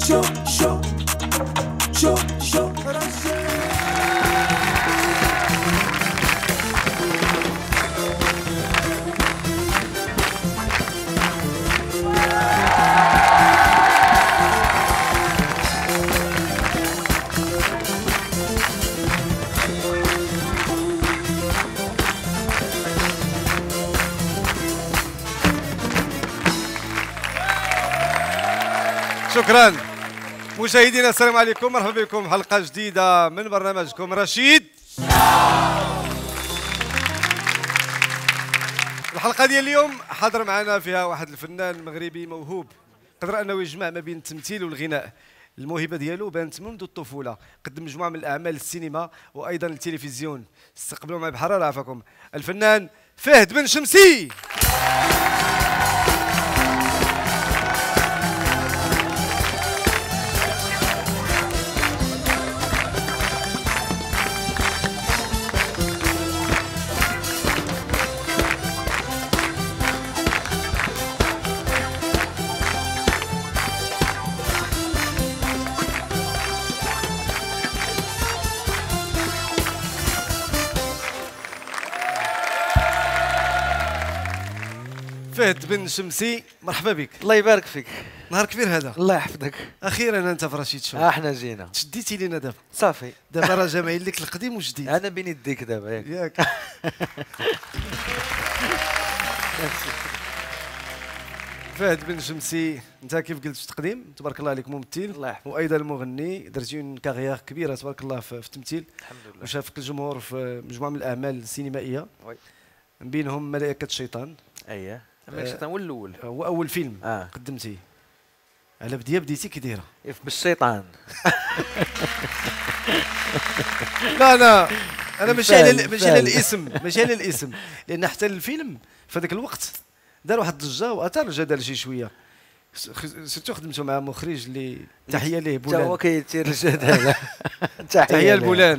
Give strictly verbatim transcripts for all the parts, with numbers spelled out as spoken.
شو شو شو شو شكرا مشاهدينا، السلام عليكم، مرحبا بكم حلقه جديده من برنامجكم رشيد. الحلقه ديال اليوم حاضر معنا فيها واحد الفنان مغربي موهوب، قدر انه يجمع ما بين التمثيل والغناء. الموهبه ديالو بانت منذ الطفوله، قدم مجموعه من الاعمال السينما وايضا التلفزيون. استقبلوا معي بحراره عفاكم الفنان فهد بن شمسي. فهد بن شمسي، مرحبا بك. الله يبارك فيك. نهار كبير هذا. الله يحفظك. اخيرا انت في رشيد شو. احنا جينا. تشديتي لينا دابا. صافي. دابا راه جامعين لك القديم والجديد. انا بين يديك دابا ياك. ياك. فهد بن شمسي، انت كيف قلت في التقديم تبارك الله عليك ممثل. الله يحفظك. وايضا مغني، درتي اون كارير كبيره تبارك الله في التمثيل. الحمد لله. وشافك الجمهور في مجموعه من الاعمال السينمائيه. وي. من بينهم ملائكه الشيطان. اييه. ملائكة الشيطان هو الاول. هو اول فيلم آه. قدمتيه. على بديه بديتي كي دايره؟ بالشيطان. لا لا انا ماشي على مثال- ماشي على مثال. الاسم، ماشي على الاسم، لان حتى الفيلم في هذاك الوقت دار واحد الضجه واثار الجدل شي شويه، سيرتو خدمتو مع مخرج اللي تحيه ليه حتى هو بولان. كيثير الجدل. تحيه لبولان.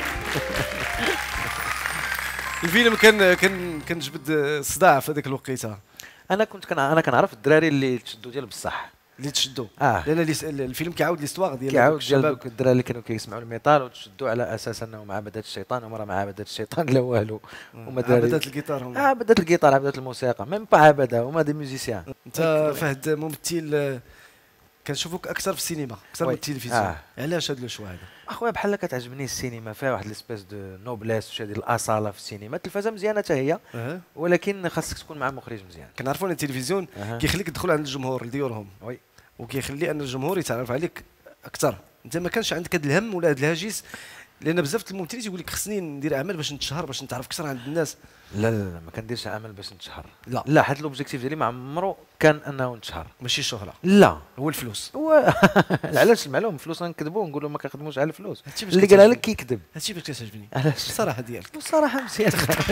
الفيلم كان كان كان جبد صداع في هذاك الوقيته. انا كنت كان انا كنعرف الدراري اللي تشدوا ديال بصح. اللي تشدوا. اه. لان ليس- الفيلم كيعاود ليستواغ ديال كيعاود دوك ديال الشباب. دوك الدراري اللي كانوا كيسمعوا الميطال وتشدوا على اساس انهم عبدات الشيطان، وما راه ما عبدات الشيطان لا والو. هما دراري عبدات الجيتار هما. عبدات الجيتار، عبدات الموسيقى، ميم با عبده، هما دي ميوزيسيان. انت فهد ممثل، آه، كنشوفوك اكثر في السينما اكثر من وي. التلفزيون. آه. علاش هذا الشوا هذا؟ اخويا بحال كتعجبني السينما، فيها واحد ليسبيس دو نوبليس وشي ديال الاصاله في السينما. التلفازه مزيانه حتى هي، أه. ولكن خاصك تكون مع مخرج مزيان. كنعرفوا ان التلفزيون أها. كيخليك تدخل عند الجمهور لديورهم، وي. وكيخلي ان الجمهور يتعرف عليك اكثر. انت ما كانش عندك هذا الهم ولا هذا الهاجس، لان بزاف د الممثلين تيقول لك خصني ندير اعمال باش نتشهر، باش نتعرف اكثر عند الناس. لا لا لا، ما كنديرش عمل باش نتشهر. لا. لا، حيت لوبجيكتيف ديالي ما عمرو كان انه نتشهر. ماشي الشهره، لا. هو الفلوس. هو علاش المعلوم فلوس غنكذبوا ونقولوا ما كنخدموش على الفلوس. هادشي باش اللي قالها كتعجبني. لك كيكذب. هادشي باش كتعجبني علاش؟ الصراحه ديالك. الصراحه مزيان.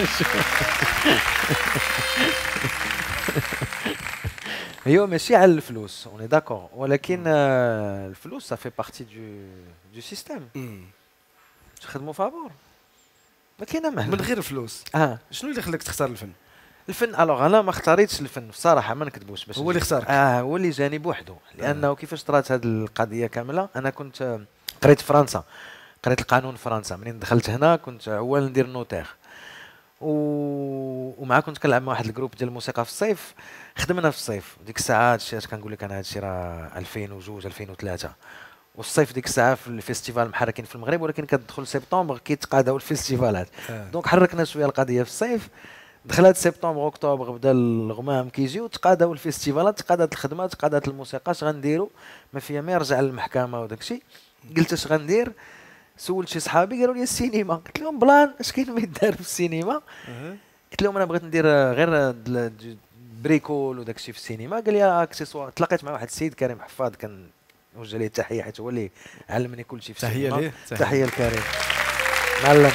هي ماشي على الفلوس، اوني داكور، ولكن آه، الفلوس صافي بارتي دو دو سيستيم. تخدموا فابور، ما كاينه مهله من غير فلوس. اه. شنو اللي خلاك تختار الفن؟ الفن، الوغ انا ما اختاريتش الفن بصراحه، ما نكذبوش باش هو اللي اختارك. اه، هو اللي جاني بوحدو، لانه كيفاش طرات هذه القضيه كامله. انا كنت آه، قريت في فرنسا، قريت القانون في فرنسا. منين دخلت هنا كنت اول ندير نوتير، و... ومع كنت كنلعب مع واحد الجروب ديال الموسيقى في الصيف. خدمنا في الصيف ديك الساعه، هادشي اش كنقول لك انا، هادشي راه ألفين واثنين ألفين وثلاثة، والصيف ديك الساعه في الفيستيفال محركين في المغرب، ولكن كتدخل سبتمبر كيتقاداو الفيستيفالات. آه. دونك حركنا شويه القضيه في الصيف، دخلت سبتمبر اكتوبر بدا الغمام كيجيو، تقاداو الفيستيفالات، تقادات الخدمه، تقادات الموسيقى. اش غنديروا؟ ما فيها ما يرجع للمحكمه وداك الشيء. قلت اش غندير؟ سولت شي صحابي قالوا لي السينما. قلت لهم بلان اش كاين ما يدار في السينما؟ أه. قلت لهم انا بغيت ندير غير بريكول وداك الشيء في السينما. قال لي اكسيسوار. تلاقيت مع واحد السيد كريم حفاظ، كان وجه ليه التحيه حيت هو اللي علمني كل شيء في تحيه السينما. ليه. تحيه لكريم معلم.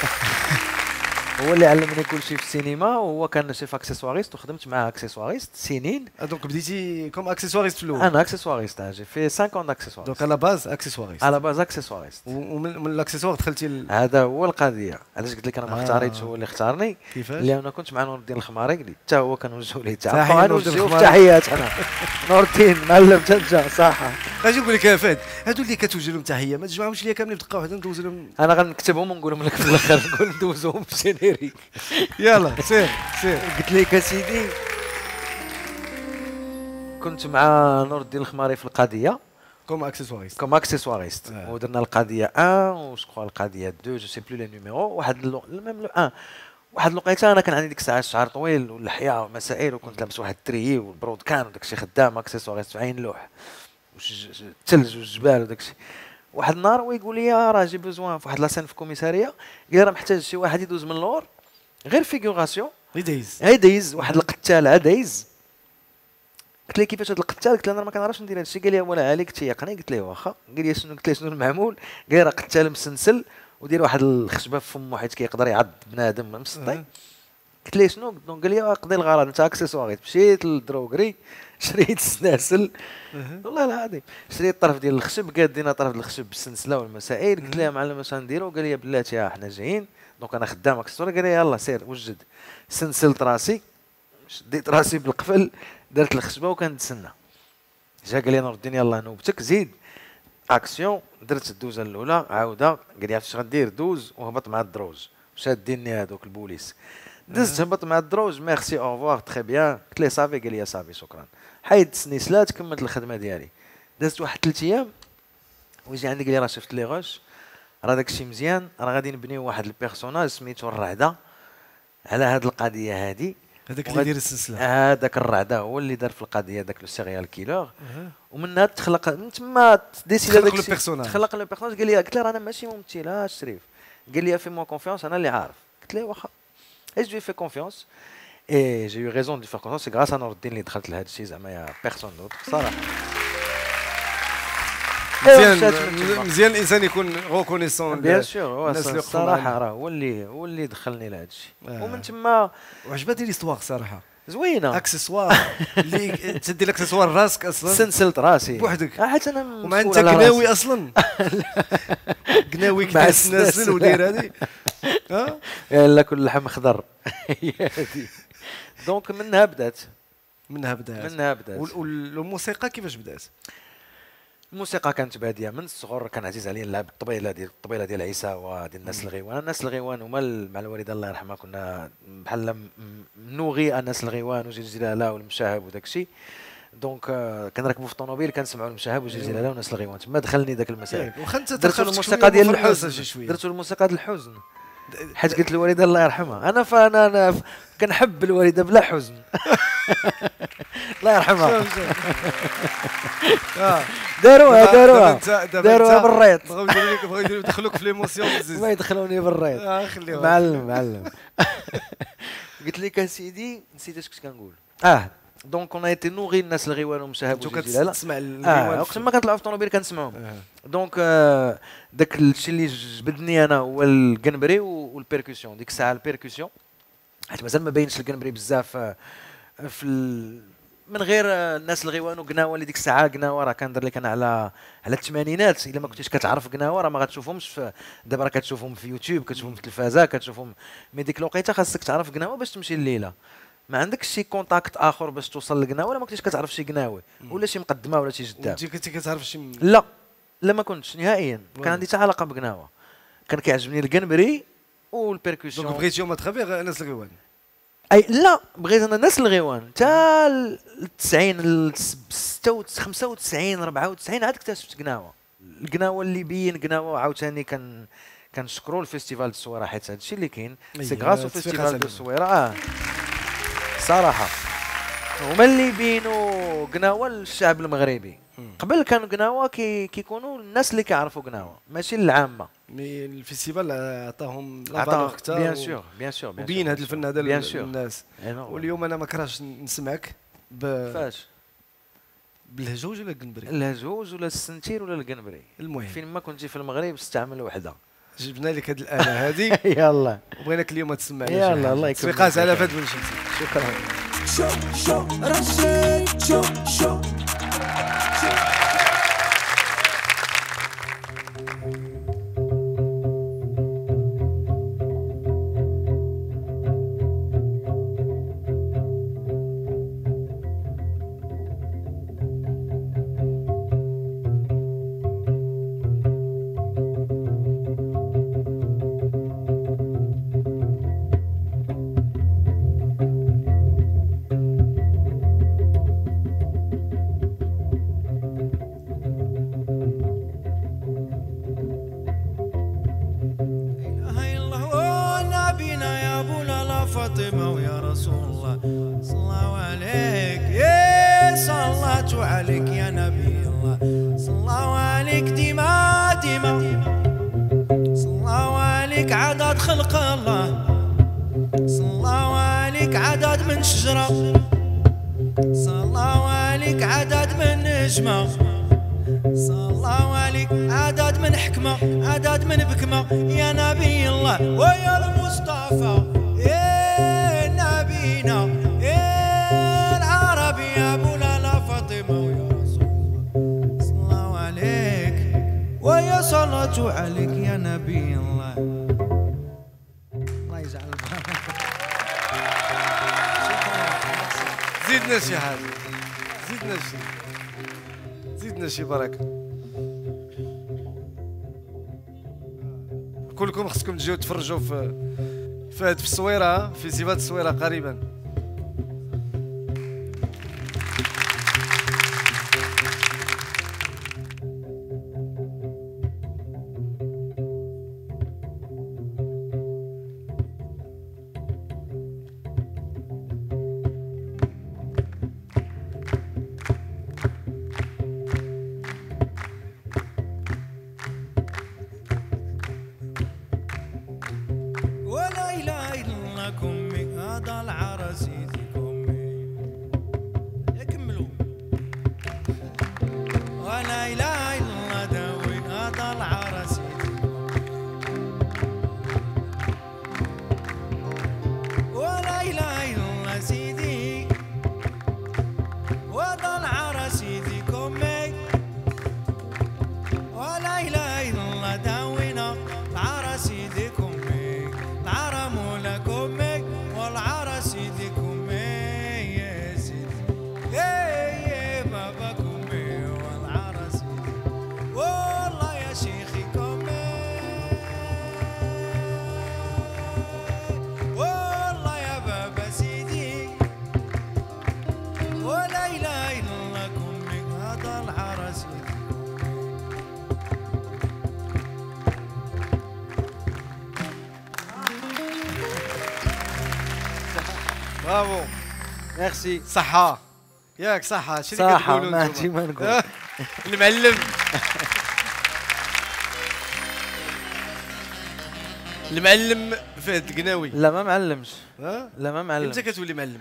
هو اللي علمني كل شيء في السينما، وهو كان شيف اكسسواريست، وخدمت معاه اكسسواريست سنين. دونك بديتي كوم اكسسواريست في الاول. انا اكسسواريست، جي في خمسة عام اكسسواريست. دونك على باز اكسسواريست. على باز اكسسواريست. ومن من الاكسسوار دخلتي ال... هذا هو القضيه. علاش قلت لك انا ما آه. اختاريتش، هو اللي اختارني. كيفاش؟ لان انا كنت مع نور الدين الخماري، اللي حتى هو كنوجهوا ليه تحية التحيه. نور الدين نوجهوا الخماري. تحيات انا. نور الدين معلم تنجا صح. اجي نقول لك يا فهد، هادو اللي كتوجه لهم تحيه ما تجمعهمش ليا كاملين بتبقاو حدا ندوز لهم. انا غنكتبهم ونقولهم لك في الاخر، نقول ندوزهم في جينيريك. يلا سير سير. قلت لك اسيدي كنت مع نور الدين الخماري في القضيه كوم اكسسواريست كوم اكسسواريست آه. ودرنا القضيه واحد و جو القضيه اثنين جو سي بلو لي نيميرو. واحد ميم لو واحد واحد الوقيته انا كان عندي ديك الساعه الشعر طويل واللحيه ومسائل، وكنت لابس واحد التريي والبرود كان وداك الشيء خدام اكسسواريست في عين لوح والثلج والجبال وداك الشيء. واحد النهار هو يقول لي راه جي بوزوان في واحد لاسين في الكوميساريه، قال لي راه محتاج شي واحد يدوز من اللور غير فيغوراسيون يديز هيديز واحد القتال عديز. قلت لي كيفاش هذا القتال؟ قلت له انا ما كنعرفش ندير هذا الشيء. قال لي ولا عليك تيقني. قلت له واخا. قال لي شنو؟ قلت له شنو المعمول؟ قال لي راه قتال مسنسل ودير واحد الخشبه في فمو حيت كيقدر يعض بنادم مسطي. قلت ليه شنو؟ قال لي قضي الغرض انت اكسسواريت. مشيت للدروغري شريت السناسل والله العظيم، شريت طرف ديال الخشب، قادينا طرف ديال الخشب بالسنسله والمسائل. قلت له يا معلم اش غنديرو؟ قال لي بلاتي حنا جايين دونك انا خدام اكسسوار. قال لي يلاه سير وجد. سنسلت راسي شديت راسي بالقفل درت الخشبه وكنتسنى. جا قال لي نور الدين يلاه نوبتك زيد اكسيون. درت الدوزه الاولى عاوده. قال لي عرفت اش غدير؟ دوز وهبط مع الدروج شاديني هذوك البوليس. دزت هبط مع الدروج ميرسي اوفوار تخي بيان. قلت ليه صافي؟ قال لي صافي شكرا. حيدت السنيسلات كملت الخدمه ديالي. دزت واحد ثلاث ايام ويجي عندي قال لي راه شفت لي غوش راه داك الشيء مزيان، راه غادي نبنيو واحد البيرسوناج سميتو الرعده على هاد القضيه هادي. هذاك اللي يدير السلسله هذاك الرعده هو اللي دار في القضيه داك لو سيريال كيلور. ومن هاد تخلق من تما ديسيدا داك الشيء تخلق لو بيرسوناج. قال لي قلت له راه انا ماشي ممثل ها شريف. قال لي في مو كونفيونس انا اللي عارف. قلت له واخا. اي جو في كونفيونس اي جي يو ريزون دو فير كونفيونس. سي غراس ا نور الدين اللي دخلت لهذا الشيء زعما يا بيرسون دوت صراحه. مزيان مزيان الانسان يكون غوكونيسون بيان سور. الصراحه راه هو اللي هو اللي دخلني لهذا الشيء. ومن تما وعجبتني ليستواغ صراحه زوينه. اكسسوار اللي تدي الاكسسوار راسك اصلا سنسلت راسي بوحدك حيت انا وما انت قناوي اصلا قناوي كاس نازل ودير هذه ها لا كل لحم خضر. هي هذه دونك منها بدات منها بدات منها بدات والموسيقى كيفاش بدات؟ الموسيقى كانت باديه من الصغر. كان عزيز عليا نلعب الطبيله ديال الطبيله ديال عيسى وديال الناس الغيوان. الناس الغيوان هما مع الوالده الله يرحمها كنا بحال نوغي الناس الغيوان وجيل جلاله والمشاهب وداك الشيء. دونك كنركبوا في الطوموبيل كنسمعوا المشاهب وجيل جلاله والناس الغيوان. تما دخلني ذاك المسائل. درت الموسيقى ديال الحزن درت الموسيقى ديال الحزن حيت قلت الوالده الله يرحمها انا فانا انا كنحب الوالده بلا حزن. الله يرحمها. داروها داروها داروها بالريط. بغاو يدخلوك في ليموسيون بزاف. ما يدخلوني بالريط. اه خليهم معلم معلم. قلت لك اسيدي نسيت اش كنت كنقول. اه دونك اون ايتي نوغي الناس الغيوان ومشاهب وجلاله. تسمع الغيوان وقت ما كنطلعوا في الطوموبيل كنسمعهم. دونك داك الشيء اللي جبدني انا هو الكنبري والبيركوسيون. ديك الساعه البيركوسيون حيت مازال ما باينش الكنبري بزاف في من غير الناس الغيوان وقناوه اللي ديك الساعه قناوه راه كندير لك انا على على الثمانينات. الا ما كنتيش كتعرف قناوه راه ما غتشوفهمش. دابا راه كتشوفهم في يوتيوب كتشوفهم في التلفازه كتشوفهم. مي ديك الوقيته خاصك تعرف قناوه باش تمشي الليله. ما عندكش شي كونتاكت اخر باش توصل للقناوه ولا ما كنتيش كتعرف شي قناوي ولا شي مقدمه ولا شي جدام. انت كنتي كتعرف شي لا لا ما كنتش نهائيا. كان عندي حتى علاقه بقناوه. كان كيعجبني الكنبري والبيركوسيون. دونك بغيتيهم اترافيغ الناس الغيوان. اي لا بغيت انا الناس الغيوان حتى تسعين خمسة وتسعين أربعة وتسعين عاد اكتشفت قناوه. القناوه اللي بين قناوه عاوتاني كان كنشكروا الفيستيفال دو الصويره حيت هذا الشيء اللي كاين سي غراس الفيستيفال دو الصويره. اه صراحه هما اللي بينوا قناوه للشعب المغربي. قبل كانوا قناوه كي كيكونوا الناس اللي كيعرفوا قناوه ماشي العامه. مي الفيستيفال عطاهم عطاهم بيان سور بيان سور وبين هذا الفن هذا للناس. واليوم انا ما كرهتش نسمعك ب فاش بالهجوج ولا القنبري؟ الهجوج ولا السنتير ولا القنبري. المهم فين ما كنتي في المغرب استعمل وحده. جبنا لك هذه الاله هذه يلا وبغيناك اليوم تسمعنا. يلا الله يكرمك. سويقات على فهد بن شمسي. شكرا. شو شو رشيد شو شو فاطمة ويا رسول الله صلوا عليك يا صلاتوا عليك يا نبي الله صلوا عليك ديما ديما صلوا عليك عدد خلق الله صلوا عليك عدد من شجرة صلوا عليك عدد من نجمة صلوا عليك عدد من حكمة عدد من بكمة يا نبي الله ويا المصطفى يا نبينا يا العربي يا مولانا فاطمة ويا رسول الله صلوا عليك ويا صلاة عليك يا نبي الله. الله يجعل زيدنا شي حاجه زيدنا شي زيدنا شي بركه. كلكم خصكم تجيو تفرجوا في في هاد في الصويره في سيفات الصويره قريبا. ولا اله الا الله كمي هذا العرس يدي كمي يكملوا ولا اله الا الله داوي هذا العرس يدي ولا اله الا الله سيدي وهذا العرس يدي كمي ولا اله الا الله داوينا العرس يدي كمي العرم لكم والعرس يديكم يا سيدي يا باباكم والعرس والله يا شيخكم والله يا بابا سيدي ولا اله الا الله كمك هذا العرس برافو ميرسي. صحة ياك صحة شنو اللي صحة كتقولوا ما نتوما؟ ديما نقول المعلم المعلم فهد القناوي. لا ما معلمش ها لا ما معلم. امتى كتولي معلم؟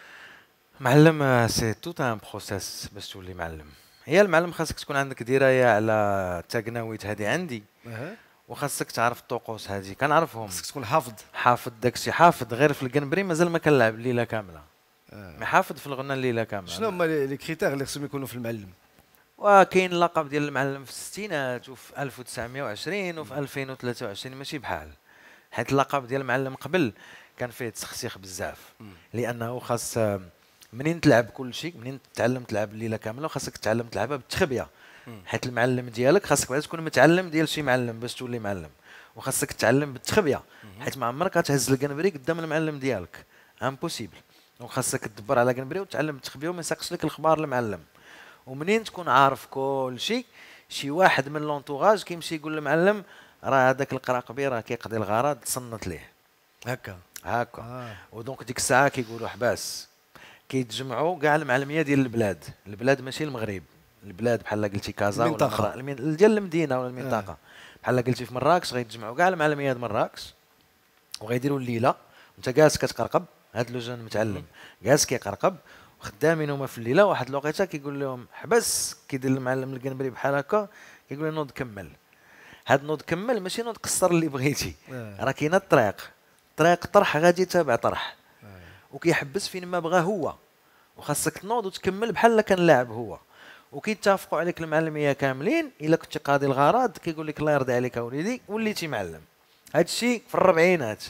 معلم سي توت ان بروسيس باش تولي معلم. هي المعلم خاصك تكون عندك درايه على التقناويت هذه عندي اها وخاصك تعرف الطقوس هذه كنعرفهم. خصك تكون حافظ. حافظ داكشي حافظ غير في القنبري مازال ما كنلعب الليله كامله. آه. مي حافظ في الغنى الليله كامله. شنو هما لي كريتير اللي خصهم يكونوا في المعلم؟ وكاين اللقب ديال المعلم في الستينات وفي ألف وتسعمائة وعشرين وفي ألفين وثلاثة وعشرين ماشي بحال، حيت اللقب ديال المعلم قبل كان فيه تسخسيخ بزاف لانه خاص منين تلعب كل شيء، منين تتعلم تلعب الليله كامله وخاصك تتعلم تلعبها بالتخبيه، حيت المعلم ديالك خاصك بعدا تكون متعلم ديال شي معلم باش تولي معلم، وخاصك تتعلم بالتخبيه حيت ما عمرك غتهز القنبري قدام المعلم ديالك امبوسيبل، وخاصك تدبر على قنبري وتعلم بالتخبيه وما يساقش لك الخبار المعلم. ومنين تكون عارف كل شيء شي واحد من لونطوغاج كيمشي يقول للمعلم راه هذاك القراقبي راه كيقضي الغرض تصنت ليه هكا هكا آه. ودونك ديك الساعه كيقولوا حباس كيتجمعوا كاع المعلميه ديال البلاد، البلاد ماشي المغرب، البلاد بحال قلتي كازا المنطقة. ولا المن... ديال المدينه ولا المنطقه، بحال قلتي في مراكش غيتجمعوا كاع المعلميه ديال مراكش وغيديروا الليله وانت جالس كتقرقب، هاد لو جون متعلم جالس كيقرقب خدامين هما في الليله، واحد الوقيته كيقول لهم حبس، كيدير المعلم القنبري بحال هكا كيقول له نوض كمل، هاد نوض كمل ماشي نوض قصر اللي بغيتي، آه. راه كاينه الطريق، طريق طرح غادي تابع طرح وكيحبس فين ما بغى هو، وخاصك تنوض وتكمل بحال كان لاعب هو، وكيتفقوا عليك المعلميه كاملين الا كنتي قاضي الغرض كيقول لك الله يرضي عليك اوليدي وليتي معلم. هاد الشيء في الربعينات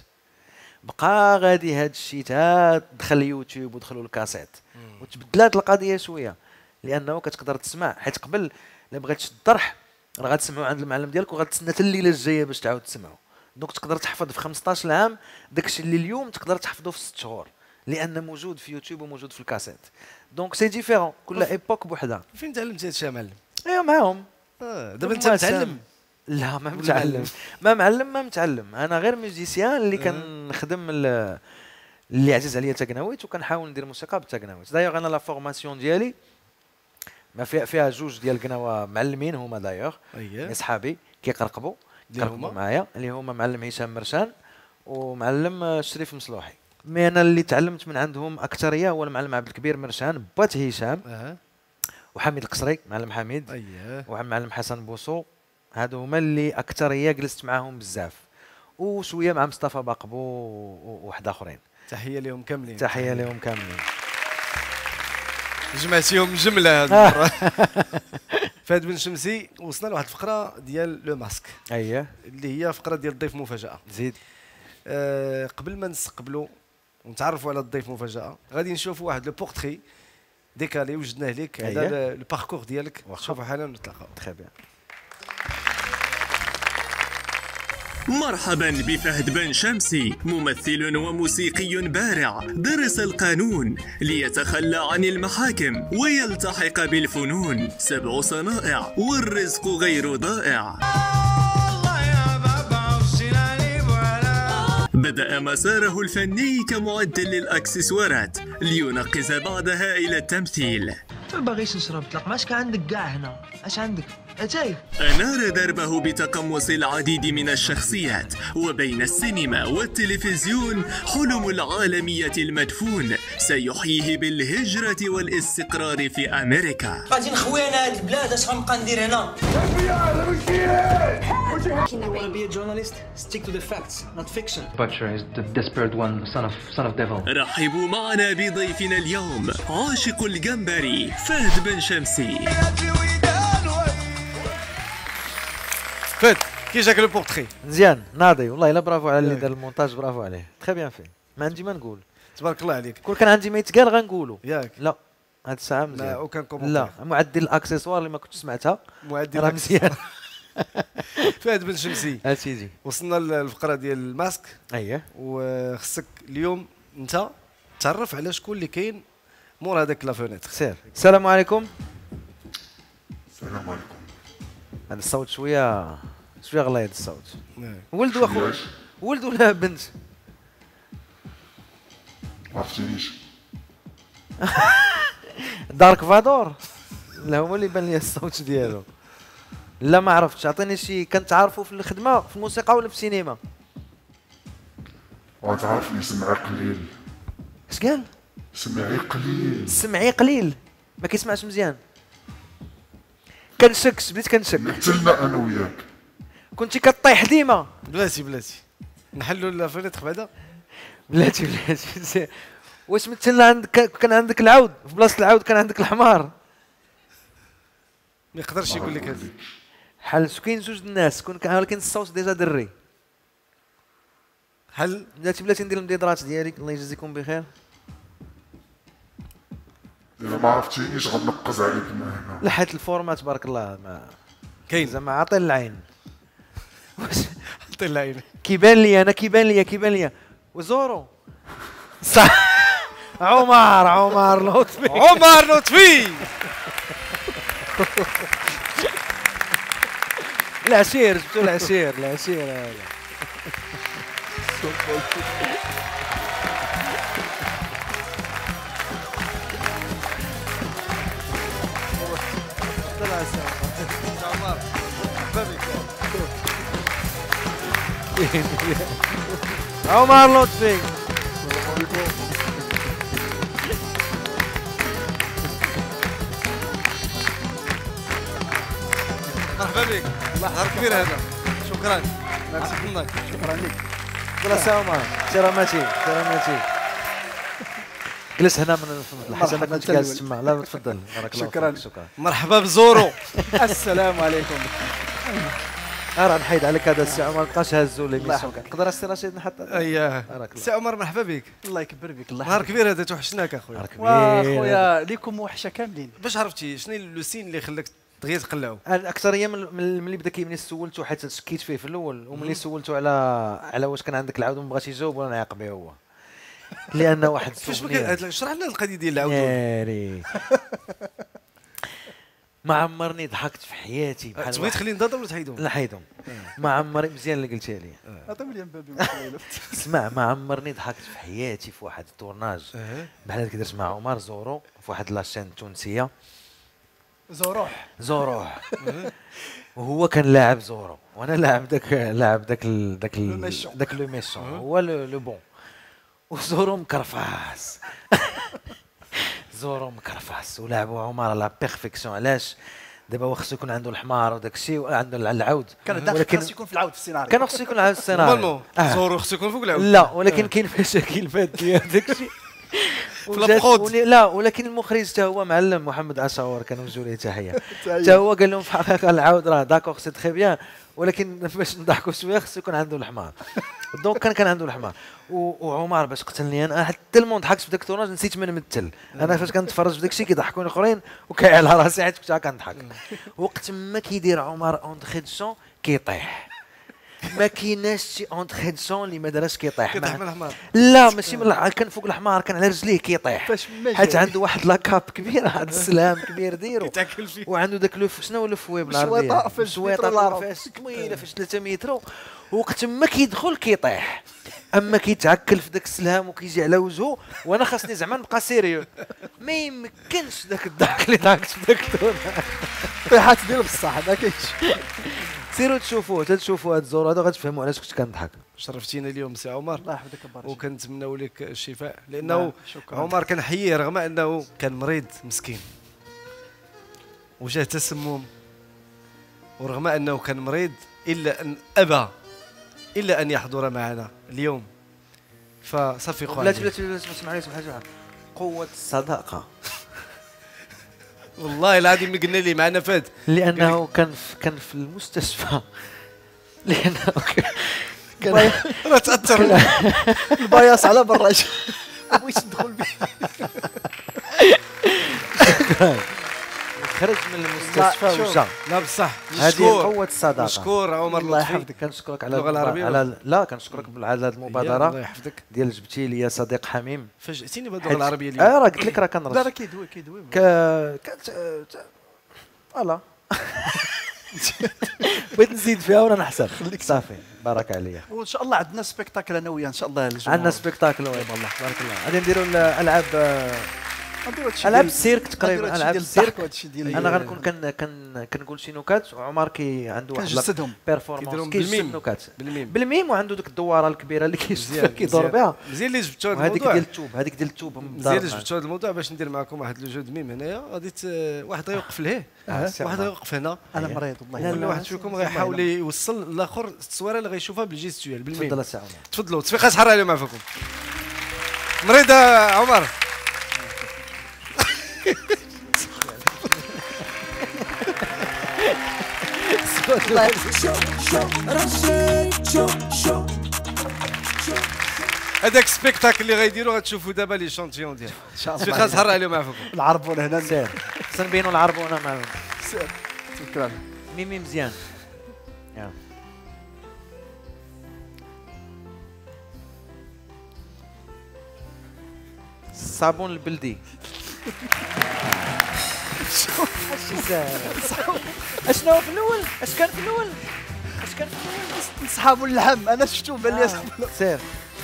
بقى غادي هاد الشيء تا دخل اليوتيوب ودخلوا الكاسيت وتبدلات القضيه شويه، لانه كتقدر تسمع، حيت قبل الا بغيتش الطرح راه غتسمعوا عند المعلم ديالك وغتسنى حتى الليله الجايه باش تعاود تسمعوا، دونك تقدر تحفظ في خمسطاش عام داكشي اللي اليوم تقدر تحفظه في ست شهور لانه موجود في يوتيوب وموجود في الكاسيت، دونك سي ديفيرون كل ايبوك بوحدها. فين تعلمتي هادشي يا معلم؟ ايوا معاهم. اه دابا انت متعلم؟ لا ما متعلم، ما معلم ما متعلم، انا غير ميوزيسيان اللي كنخدم اللي عزيز عليا تاكناويت وكنحاول ندير موسيقى بالتاكناويت. دايوغ انا لا فورماسيون ديالي ما فيها فيها جوج ديال القناوه معلمين هما دايوغ اييه صحابي كيقرقبوا كيقرقبوا معايا اللي هما معلم هشام مرشان ومعلم شريف مصلوحي. مي انا اللي تعلمت من عندهم اكثريه هو المعلم عبد الكبير مرشان بات هشام اها وحميد القصري معلم حميد اييه ومعلم حسن بوصو. هادو هما اللي اكثريه جلست معاهم بزاف وشويه مع مصطفى باقبو وواحد اخرين. تحيه لهم كاملين. تحيه لهم كاملين. جمعتيهم جمله هذه المره. فهد بن شمسي وصلنا لواحد الفقره ديال لو ماسك اييه اللي هي فقره ديال الضيف مفاجاه. زيد. أه قبل ما نستقبلوا ونتعرفوا على الضيف مفاجاه غادي نشوفوا واحد لو بورتري ديكالي وجدناه لك على أيه. الباركور ديالك. شوفوا حالا ونتلاقاو. تري بيان. مرحبا بفهد بن شمسي، ممثل وموسيقي بارع درس القانون ليتخلى عن المحاكم ويلتحق بالفنون. سبع صنائع والرزق غير ضائع. بدأ مساره الفني كمعدل للأكسسوارات لينقز بعدها إلى التمثيل. ما باغيش نشرب طلق، ماش كان عندك كاع هنا؟ اش عندك؟ اتاي أنار دربه بتقمص العديد من الشخصيات، وبين السينما والتلفزيون حلم العالمية المدفون سيحييه بالهجرة والاستقرار في أمريكا. غادي نخوينا هاد البلاد، اش غنبقى ندير هنا؟ You want to be a journalist? Stick to the facts, not fiction. Butcher is the desperate one, son of son of devil. رحبوا معنا بضيفنا اليوم عاشق الجمبري فهد بن شمسي. فهد كي جاك لو بورتري؟ مزيان ناضي والله الا برافو على اللي دار المونتاج، برافو عليه تري بيان في. ما عندي ما نقول. تبارك الله عليك. كون كان عندي ما يتقال غنقولوا ياك لا هاد الساعه مزيان. لا وكان كومونتير. لا معدل الاكسسوار اللي ما كنتش سمعتها معدل راه مزيان. فهد بن شمسي اسيدي وصلنا للفقره ديال الماسك. اييه وخصك اليوم انت تعرف على شكون اللي كاين مور هذاك لا فونيتر. سير. السلام عليكم. السلام عليكم. هذا الصوت شويه شويه غليظ الصوت. نعم. ولد واخو ولد ولا بنت؟ ما عرفتينيش. دارك فادور لا هو اللي بان لي الصوت ديالو. لا ما عرفتش، عطيني شي كنت عارفه في الخدمه في الموسيقى ولا في السينما؟ وتعرفني سمعي قليل. اش قال؟ سمعي قليل. سمعي قليل ما كيسمعش مزيان. كنشك بديت كنشك. مثلنا انا وياك. كنتي كطيح ديما. بلاتي بلاتي نحلوا لا فونيتر بعدا. بلاتي بلاتي واش مثلنا عندك كان عندك العود في بلاصه العود كان عندك الحمار. ما يقدرش يقول لك هذا. حل كاين جوج الناس كون كان ولكن الصوت ديجا دري. حل بلاتي بلاتي ندير المديدرات ديالك الله يجزيكم بخير. الا ما عرفتينيش غنقز عليك من هنا. لا حيت الفورمات تبارك الله ما كاين زعما عاطي العين. واش عطي العين. كيبان لي انا كيبان لي كيبان لي وزورو صح. عمر عمر لطفي عمر لطفي. العشير جبتو العشير العشير هذا. عمر عمر لطفي. مرحبا بك. نهار كبير هذا. شكرا. ميرسي منك. شكرا لك. ولا سلامة سلامتي سلامتي. جلس هنا من الحسن ما كنت جالس تما. لا تفضل بارك الله شكرا. فيك. شكرا. مرحبا بزورو. السلام عليكم. راه نحيد عليك هذا السي عمر مابقاش هازو لي ميسيون. تقدر السي رشيد نحط. اييه سي عمر مرحبا بك. الله يكبر بك. الله نهار كبير هذا توحشناك اخويا. واخويا ليكم وحشه كاملين. باش عرفتي شنو لو سين اللي خلاك تغير تقلعوا؟ الاكثريه من ملي بدا كي ملي سولته حيت شكيت فيه في الاول وملي سولته على على واش كان عندك العود وما بغاش يجاوب وانا نعاق به هو. لان واحد فاش اشرح لنا القضيه ديال العود. ناري ما عمرني ضحكت في حياتي بحال تبغي تخلي نضرب ولا تحيدهم؟ لا حيدهم. ما عمري مزيان اللي قلتيها لي. هذا مليان بابي. اسمع ما عمرني ضحكت في حياتي في واحد التورناج بحال هذا درت مع عمر زورو في واحد لاشين التونسيه. زوروح زوروح وهو كان لاعب زورو وانا لاعب داك لاعب داك ال... داك ال... داك لو ميسون هو لو, لو بون وزورو مكرفاس. زورو مكرفاس ولعبوا عمر لا بيرفيكسيون. علاش دابا هو خصو يكون عنده الحمار وداك الشيء وعنده العود كان داخل خصو يكون في العود في السيناريو. كان خصو يكون العود في السيناريو آه. زورو خصو يكون فوق العود. لا ولكن كاين مشاكل في هذا داك الشيء. لا ولكن المخرج حتى هو معلم محمد اشاور كنوجهوا ليه تحيه. حتى هو قال لهم في الحقيقه العود راه داكوغ سي تري بيان ولكن باش نضحكوا شويه خصو يكون عنده الحمار. دونك كان كان عنده الحمار وعمر باش قتلني انا حتى المون ضحكت في داك التورناج نسيت من نمثل. انا فاش كنتفرج في داك الشيء كيضحكوني اخرين وكاع على راسي حيت كنت كنضحك. وقت ما كيدير عمر اونتري دو سون كيطيح. ما كايناش شي اونتري دو سون اللي ما دارش كيطيح. كيطيح من الحمار. لا ماشي من كان فوق الحمار كان على رجليه كيطيح حيت عنده واحد لاكاب كبير هذا السلام كبير ديرو وعنده داك لو شنو هو الفوي بالعربيه الشويطه فاش طويله فاش ثلاثة متر. وقت ما كيدخل كيطيح اما كيتعكل في داك السلام وكيجي على وجهه وانا خاصني زعما نبقى سيريو. ما يمكنش داك الضحك اللي ضحكت في داك الدور. طيحات ديالو بصح ما كاينش. سيروا تشوفوه تشوفوا هاد الزور هذا غتفهموا علاش كنت كنضحك. شرفتينا اليوم سي عمر. الله يحفظك بارك. وكنتمناو لك الشفاء لانه عمر كان حي رغم انه كان مريض مسكين وجاه تسمم ورغم انه كان مريض الا ان ابى الا ان يحضر معنا اليوم فصفقوا بلاتي بلاتي بلاتي ما تسمعني اسمح حاجه. قوه الصداقه والله العظيم اللي قلنا لي معنا فات لانه كان في كان في المستشفى لانه كان راه تاثر الباياس على براج بغيت ندخل به. خرج من المستشفى وجا. لا بصح هذه قوة الصداقة. مشكور عمر الله يحفظك. كنشكرك على اللغة العربية على لا كنشكرك على هذه المبادرة. الله يحفظك. ديال جبتي لي صديق حميم. فاجئتيني باللغة العربية اليوم. اه راه قلت لك راه كنرش. لا راه كيدوي كيدوي. كانت فوالا بغيت نزيد فيها ولا نحسب. خليك صافي بارك عليا. وان شاء الله عندنا سبيكتاكل انا وياه ان شاء الله الجمعة. عندنا سبيكتاكل والله بارك الله. غادي نديروا الالعاب العاب السيرك تقريبا. العاب السيرك انا غنكون كن كن كنقول شي نكات وعمر كي عنده واحد بيرفورمانس كيجسد نكات بالميم بالميم وعنده ديك الدواره الكبيره اللي كيدور بها. مزيان اللي جبتو هذا الموضوع. هذيك ديال التوب هذيك ديال التوب مزيان اللي جبتو هذا الموضوع باش ندير معكم واحد لو جو دو ميم هنايا. غادي واحد غيوقف لهيه واحد غيوقف هنا. انا مريض والله. كل واحد فيكم غيحاول يوصل الاخر التصويره اللي غيشوفها بالجيستويال بالميم. تفضل السي عمر. تفضلوا تصفيقه شحال عليهم عفاكم. مريض عمر. هذاك السبيكتاكل اللي غيديروا غتشوفوا دابا لي شونتيون ديالو ان شاء الله. تصفيقه شحال عليهم عفاكم. العربون هنا سير خصنا نبينوا العربونه معاهم. سير شكرا. ميمي مزيان. الصابون البلدي. اش ساهل. اشنو في الاول؟ اش كان في الاول؟ اش كان في الاول؟ صحابو اللحم انا شفتو بان لي صحابو. سير.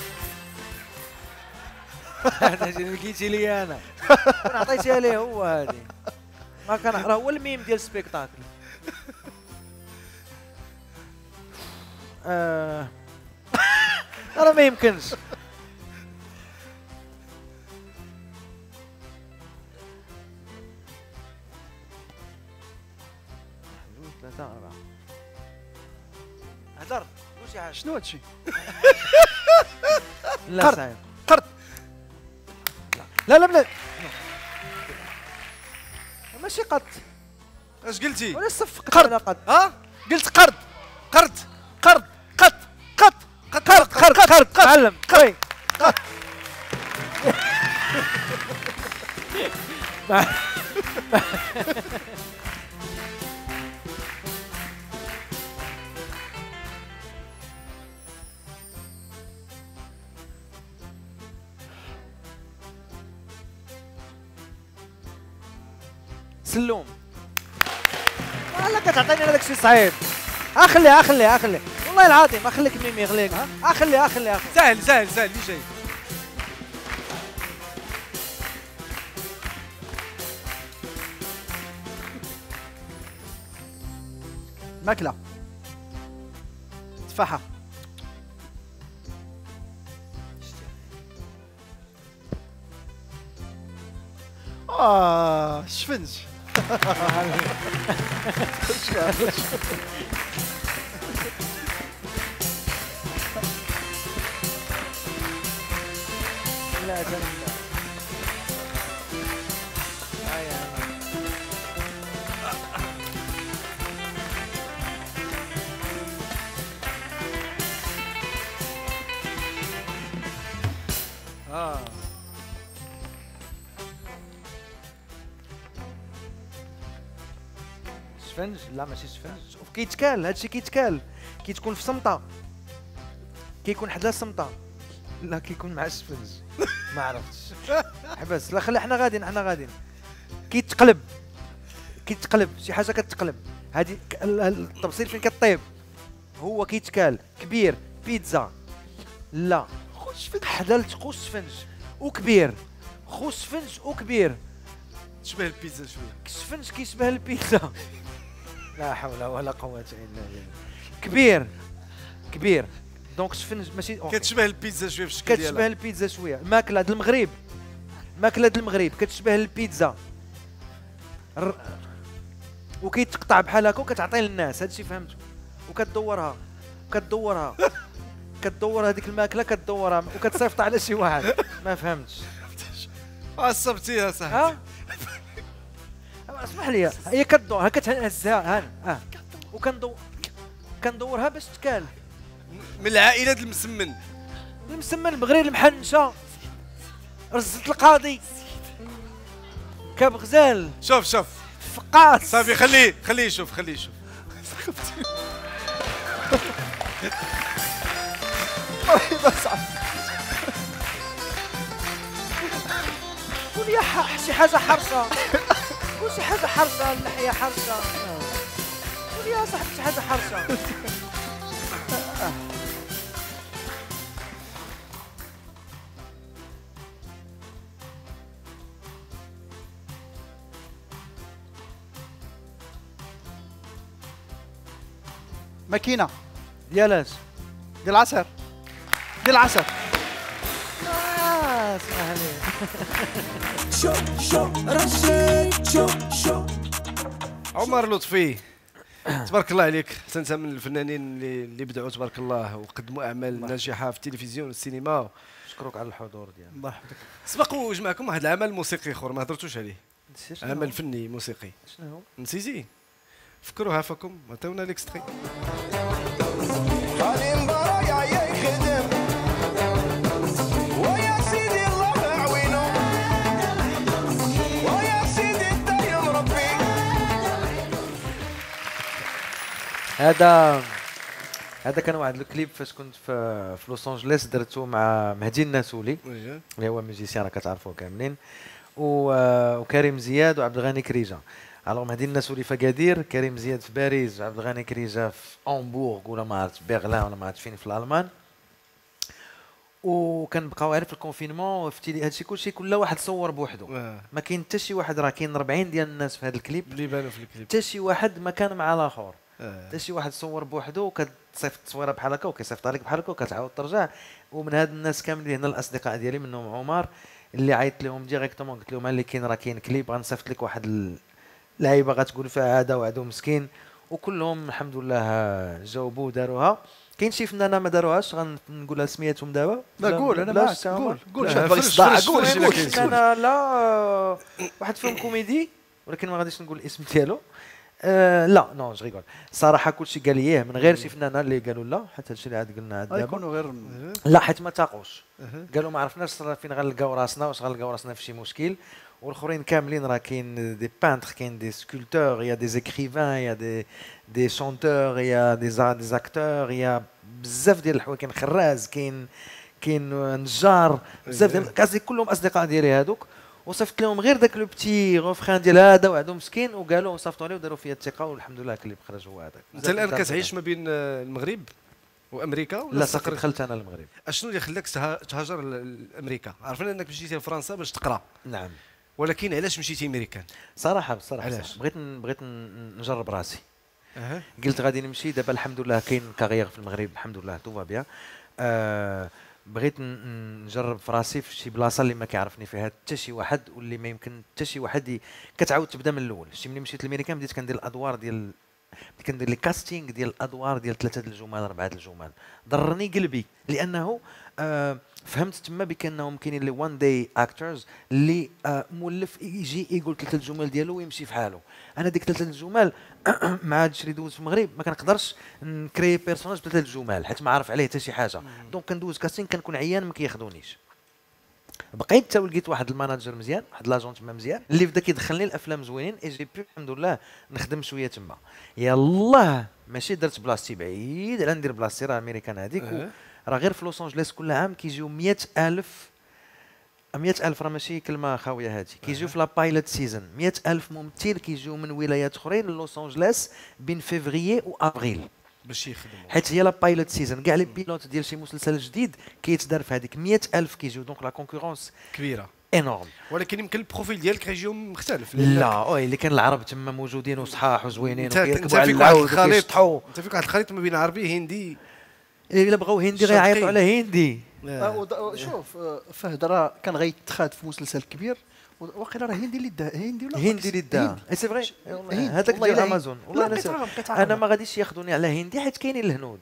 هذا اللي لقيتي لي انا. انا عطيتيها ليه هو هذه. ما كان راه هو الميم ديال السبيكتاكل. اه راه ما يمكنش. ثلاثة أربعة. هدر قول شي حاجة. شنو هادشي؟ لا صعيب. قرد. لا لا بلا. ماشي قط. اش قلتي؟ ولا صفقت قرد. على قط. ها؟ قلت قرد. قرد. قرد. قط. قط. قرد قرد قرد قرد. معلم. وي. قط. سلوم. لا كتعطيني هذاك الشيء صعيب. اخليها اخليها اخليها والله العظيم اخليك ميمي خليك اخليها اخليها سهل سهل سهل اللي جاي. ماكله تفاحه اه شفنج لا جنة. اه سفنج لا ماشي سفنج. شوف كيتكال هادشي كيتكال كيتكون في صمتة كيكون حدا الصمتة لا كيكون مع السفنج ما عرفتش حبس لا خلي حنا غاديين حنا غاديين كيتقلب كيتقلب شي حاجة كتقلب هادي التبصير فين كطيب هو كيتكال كبير بيتزا لا خوش فنج حدا التقو السفنج وكبير خو السفنج وكبير تشبه البيتزا شويه. السفنج كيشبه البيتزا لا حول ولا قوة الا بالله كبير كبير دونك السفنج ماشي كتشبه البيتزا شويه في الشكل ديالها. كتشبه البيتزا شويه الماكله د المغرب ماكله د المغرب كتشبه البيتزا ر... وكيتقطع بحال هكا وكتعطي للناس هادشي فهمتو وكتدورها كتدورها كتدور هذيك الماكله كتدورها وكتصيفط على شي واحد ما فهمتش عصبتيها صاحبي. ها اسمح لي هي كدور هكا كتهزها هان اه وكندور كندورها باش تكال من العائله د المسمن المسمن المغرب المحنشه رزة القاضي كاب غزال شوف شوف فقاس صافي خليه خليه يشوف خليه يشوف. قول يا ح- شي حاجه حرصه قول شي حاجه حرصه اللحيه حرصه قول يا صاحبي شي حاجه حرصه ماكينه ديالاش ديال العصير ديال العصير اه اسمح لي عمر لطفي تبارك الله عليك. انت من الفنانين اللي اللي بدعوا تبارك الله وقدموا اعمال ناجحه في التلفزيون والسينما. نشكرك على الحضور ديالك الله يحفظك. سبق وجمعكم واحد العمل موسيقي اخر ما هضرتوش عليه. شنو عمل فني موسيقي شنو هو نسيتي فكروها فكم عطيونا ليكستري. هذا هذا كان واحد الكليب فاش كنت في في لوس انجلوس درته مع مهدي الناسولي اللي هو ميوزيسيان راه كتعرفوه كاملين و- وكريم زياد وعبد الغني كريجه. الوغ مهدي الناسولي في اكادير، كريم زياد في باريس، وعبد الغني كريجه في امبورغ ولا ما عرفت بيرلين ولا ما عرفت فين في الالمان. وكنبقاو عارف الكونفينمون في تيلي هادشي كلشي كل واحد صور بوحدو آه. ما كاين حتى شي واحد راه كاين أربعين ديال الناس في هذا الكليب اللي بانوا في الكليب حتى شي واحد ما كان مع الاخر آه. حتى شي واحد صور بوحدو وكتصيفط تصويره بحال هكا وكيصيفط عليك بحال هكا وكتعاود ترجع. ومن هاد الناس كاملين هنا الاصدقاء ديالي منهم عمر اللي عيطت لهم ديريكتومون قلت لهم اللي كاين راه كاين كليب غنصيفط لك واحد اللعيبه غتقول فيها هذا وهذا مسكين وكلهم الحمد لله جاوبوا وداروها. كاين شي فنانه ما داروهاش غنقولها سميتهم دابا لا قول انا بلاش معاك قول قول لا، شاد فرش- باغي صداع فرش- قول فرش إلا قول كاين. انا لا واحد فيهم كوميدي ولكن ما غاديش نقول الاسم ديالو. أه لا نو جو ريغول صراحه كلشي قال ليه من غير شي فنانه اللي قالوا لا حتى هادشي اللي عاد قلنا عاد دابا يكونوا غير لا حيت ما تاقوش قالوا ما عرفناش راه فين غنلقاو راسنا واش غنلقاو راسنا في شي مشكل. والاخرين كاملين راه كاين دي بانتر كاين دي سكولتور يا دي زيكريفان يا دي دي شونتور يا دي دي اكتور يا بزاف ديال الحوايج كاين خراز كاين كاين نجار بزاف ديال كازي كلهم اصدقاء ديالي هادوك وصفت لهم غير داك لو بتي غوفخان ديال هذا وعدو مسكين وقالوا وصفطوا عليه وداروا فيا الثقه والحمد لله اللي خرج هو هذاك. انت الان كتعيش ما بين المغرب وامريكا ولا لا صافي دخلت انا المغرب. اشنو اللي خلاك تهاجر لامريكا؟ عرفنا انك مشيتي لفرنسا باش تقرا. نعم. ولكن علاش مشيتي امريكان؟ صراحه بصراحه علاش؟ بغيت بغيت نجرب راسي. أه. قلت غادي نمشي دابا الحمد لله كاين كارير في المغرب الحمد لله تو بيان. آه بغيت نجرب في راسي في شي بلاصه اللي ما كيعرفني فيها حتى شي واحد واللي ما يمكن حتى شي واحد ي... كتعاود تبدا من الاول. شي ملي مشيت لامريكا بديت كندير الادوار ديال كندير لي كاستينغ ديال الادوار ديال ثلاثه الجمال اربعه الجمال. ضرني قلبي لانه آه فهمت تما بكانهم كاينين لي وان داي اكترز اللي آه مولف يجي يقول ثلاثه الجمال ديالو ويمشي في حاله. انا ديك ثلاثه الجمال مع هادشي اللي دوز في المغرب ما كنقدرش نكري بيرسوناج بثلاثه الجمال حيت ما عارف عليه حتى شي حاجه. دونك كندوز كاستينغ كنكون عيان ما كياخذونيش. بقيت حتى لقيت واحد الماناجر مزيان واحد لاجون تما مزيان اللي بدا كيدخلني الافلام زوينين اي جي بي الحمد لله نخدم شويه تما. يلاه ماشي درت بلاصتي بعيد على ندير بلاصتي راه امريكان هذيك أه. راه غير في لوس انجليس كل عام كيجيو مئة ألف مئة ألف راه ماشي كلمه خاويه هذه كيجيو في لا بايلوت سيزون مئة ألف ممثل كيجيو من ولايات اخرين لوس انجليس بين فيفري وابريل باش يخدموا حيت هي لا بايلوت سيزون كاع لي بيلوت ديال شي مسلسل جديد كيتدار في هذيك مئة ألف كيجيو دونك لا كونكورونس كبيره انورم. ولكن يمكن البروفيل ديالك غيجيو مختلف. لا وي اللي كان العرب تما موجودين وصحاح وزوينين وكيركبوا على العود وكيشطحوا. انت فيك واحد الخليط ما بين عربي هندي. الا بغاو هندي غيعيطوا على هندي. شوف فهد راه كان غيتخاد في مسلسل كبير واقيلا راه هندي اللي دا هندي ولا هندي اللي دا سي فري هذاك ديال امازون والله انا ما غاديش ياخذوني على هندي حيت كاينين الهنود.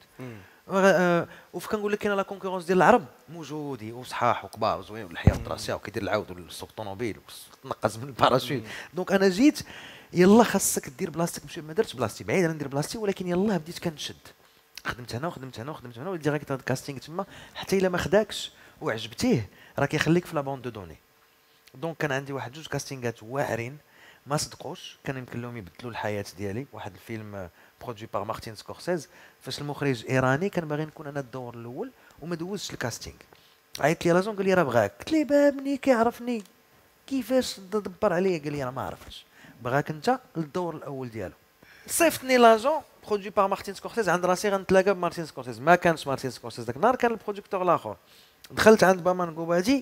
وف كنقول لك كاين لا كونكورونس ديال العرب موجودين وصحاح وكبار وزوين والحياه الدراسيه وكيدير العود والسوق الطوموبيل وتنقز من الباراشوت. دونك انا جيت يلا خاصك دير بلاصتك ماشي ما درتش بلاصتي بعيد انا ندير بلاصتي ولكن يلا بديت كنشد خدمت هنا وخدمت هنا وخدمت هنا ودير هكا كاستينغ تما حتى الا ما خداكش وعجبتيه راه كيخليك في لا بوند دو دوني. دونك كان عندي واحد جوج كاستينغات واعرين ما صدقوش كان يمكن لهم يبدلوا الحياه ديالي. واحد الفيلم برودوي بار مارتين سكورسيز فاش المخرج ايراني كان باغي نكون انا الدور الاول وما دوزتش الكاستينغ. عيط لي لازون قال لي راه بغاك قلت ليه بابني كيعرفني كيفاش تدبر عليا قال لي انا ما عرفتش بغاك انت الدور الاول ديالو. صيفطني لاجون برودوي بار مارتين سكورسيز عند راسي غنتلاقى بمارتين سكورسيز ما كانش مارتين سكورسيز داك النهار كان البروديكتور الاخر. دخلت عند بامان كوبادي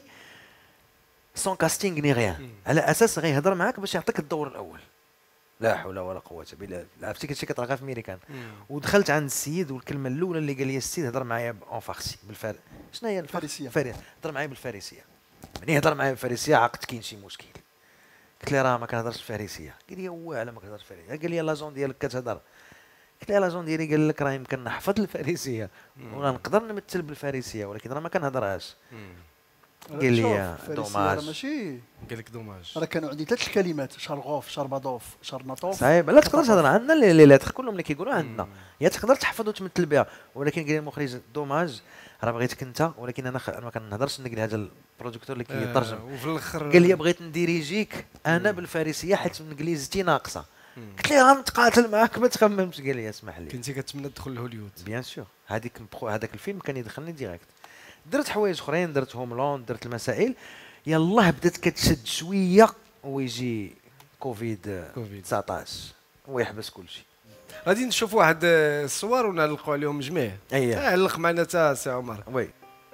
سون كاستينغ ني غيان على اساس غيهضر معاك باش يعطيك الدور الاول. لا حول ولا قوه الا بالله. عرفتي كلشي كيطرا في امريكان. ودخلت عند السيد والكلمه الاولى اللي قال لي السيد هضر معايا اون فارسي بالفار شنو هي الفارسيه الفارسيه هضر معايا بالفارسيه. ملي هضر معايا بالفارسيه عقدت كاين شي مشكل. قلت له راه ما كنهضرش الفارسيه. قال لي واه على ما كنهضرش الفارسيه. قال لي لاجون ديالك كتهضر. قلت له لاجون ديالي قال لك راه يمكن نحفظ الفارسيه وغنقدر نمثل بالفارسيه ولكن راه ما كنهضرهاش. قال لي دوماج ماشي قال لك دوماج راه كانوا عندي ثلاث الكلمات شرغوف شربادوف شرنطوف صعيب. لا تقدر تهضر عندنا لي لاتر كلهم اللي كيقولوا عندنا يا تقدر تحفظ وتمثل بها ولكن قال لي المخرج دوماج راه بغيتك انت ولكن انا خ... ما كنهضرش نقل هذا البروديكتور اللي كيترجم. آه وفي الاخر قال لي بغيت نديريجيك انا بالفارسيه حيت انجليزيتي ناقصه. قلت له غنتقاتل معاك ما تخممش. قال لي اسمح لي كنتي كتمنى تدخل لهوليوود بيان سور. هذيك هذاك الفيلم كان يدخلني ديريكت. درت حوايج اخرين درت هوم لون درت المسائل يلاه بدات كتشد شويه ويجي كوفيد تسعطاش ويحبس كل شيء. غادي نشوف واحد الصور ونعلقوا عليهم جميع. اييه علق معنا تا سي عمر. وي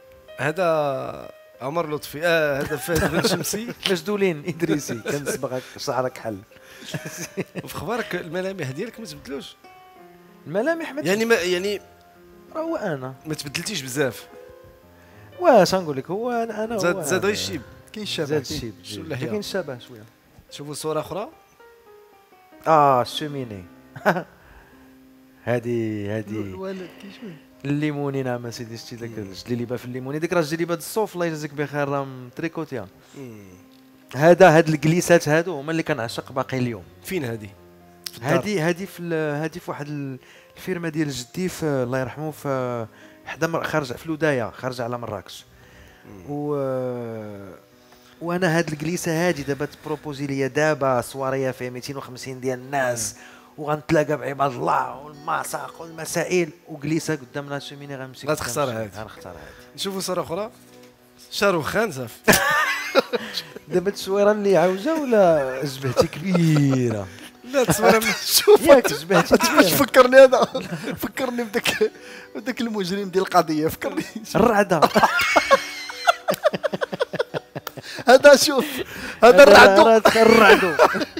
هذا عمر لطفي اه هذا فهد بن شمسي مجدولين ادريسي كنصبغك شعرك حل. وفي خبارك الملامح ديالك ما تبدلوش؟ الملامح ما يعني ما يعني هو انا ما تبدلتيش بزاف. واش نقول لك هو انا انا زاد زاد غير الشيب كاين شبه زاد الشيب كاين الشبه شويه. شوفوا صوره اخرى. اه الشوميني هادي هادي الولد كيشوف الليموني. نعم سيدي شتي داك الجليبه في الليموني ديك راه الجليبه الصوف الله يجزيك بخير راه تريكوتيا. هذا هاد الكليسات هادو هما اللي كنعشق باقي اليوم. فين هادي؟ هادي هادي في هادي في واحد الفيرما ديال جدي في الله يرحمه في حدا خارج في لودايه خارج على مراكش. و وانا هاد الكليسه هادي دابا تبروبوزي ليا دابا سواريه فيها مئتين وخمسين ديال الناس وغنتلاقى بعباد الله والمساق والمسائل وجليسه قدامنا شوميني غنمشي غتختار هادي. غنختار هادي. نشوفوا صوره اخرى. شاروخ خان صافي. دابا التصويره اللي عاوجه ولا جبهتي كبيره؟ لا تصويره شوف ياك جبهتي كبيره. فكرني هذا فكرني بداك بداك المجرم ديال القضيه فكرني الرعده. هذا شوف هذا الرعدو الرعدو.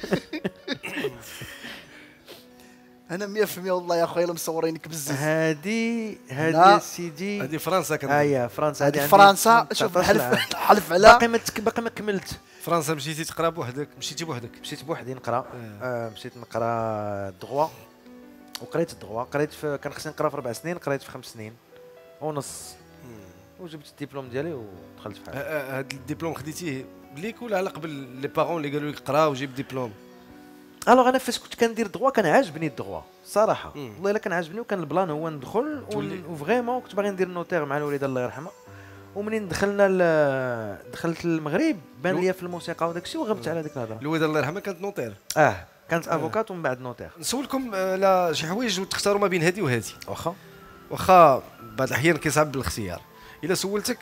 انا مية في المية والله يا خويا الا مصورينك بزاف. هادي هادي لا. يا سيدي هذه فرنسا كان هيا فرنسا. هذه عندي فرنسا تسعطاش شوف عام. حلف حلف على باقي ما تك- باقي ما كملت. فرنسا مشيتي تقرا بوحدك مشيتي بوحدك مشيت بوحدي نقرا. آه مشيت نقرا دغوا وقريت الدغوا. قريت في كان خصني نقرا في اربع سنين قريت في خمس سنين ونص وجبت الدبلوم ديالي ودخلت في حاجه. هذا الدبلوم خديتيه ليك ولا على قبل لي بارون اللي قالوا لك قرا وجيب دبلوم؟ الوغ انا فاش كنت كندير الدغوا كان عاجبني الدغوا صراحه. مم. والله الا كان عاجبني وكان البلان هو ندخل تولي. وفريمون كنت باغي ندير نوتير مع الوالده الله يرحمها. ومنين دخلنا ل- دخلت المغرب بان لو- ليا في الموسيقى وداك الشيء وغبت على ديك الهضره. الوالده الله يرحمها كانت نوطير. اه كانت افوكات ومن بعد نوتير. نسولكم على شي حوايج وتختاروا ما بين هذه وهذه. واخا واخا بعض الاحيان كيصعب الاختيار. الا سولتك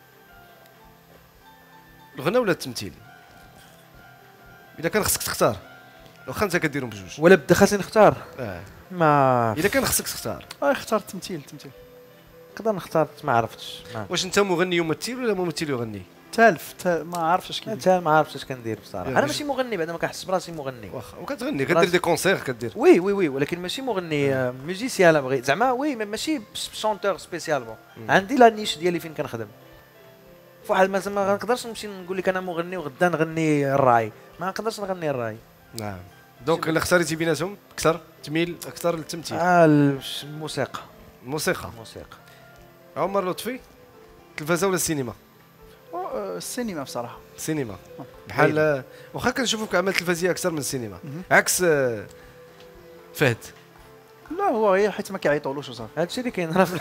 الغنى ولا التمثيل؟ الا كان خصك تختار واخا انت كديرهم بجوج. ولا بدا خاصني نختار اه ما الا كان خصك تختار اه اختار التمثيل التمثيل نقدر نختار ما عرفتش. ما واش انت مغني وممثل ولا ممثل يغني؟ تالف تا- ما عارفش اش كاين. انت ما عرفتش اش كندير بصراحه. يا انا بج- ماشي مغني بعدا ما كنحس براسي مغني. واخا وكتغني كدير دي كونسير كدير. وي وي وي ولكن ماشي مغني آه، ميوزيسيان لا بغيت زعما وي مي ماشي شونتور سبيسيال بون. عندي لا نيش ديالي فين كنخدم. فواحد ما ما غنقدرش نمشي نقول لك انا مغني وغدا نغني الراي ما نقدرش نغني الراي. نعم دونك الا اختاريتي بيناتهم اكثر تميل اكثر للتمثيل. آه الش- الموسيقى الموسيقى. الموسيقى. عمر لطفي التلفازه ولا السينما؟ آه، السينما بصراحه. السينما بحال آه، واخا كنشوفوك اعمال تلفزيونيه اكثر من السينما عكس آه، فهد. لا هو غير حيت ما كيعيطولوش وصافي. هادشي اللي كاين راه في-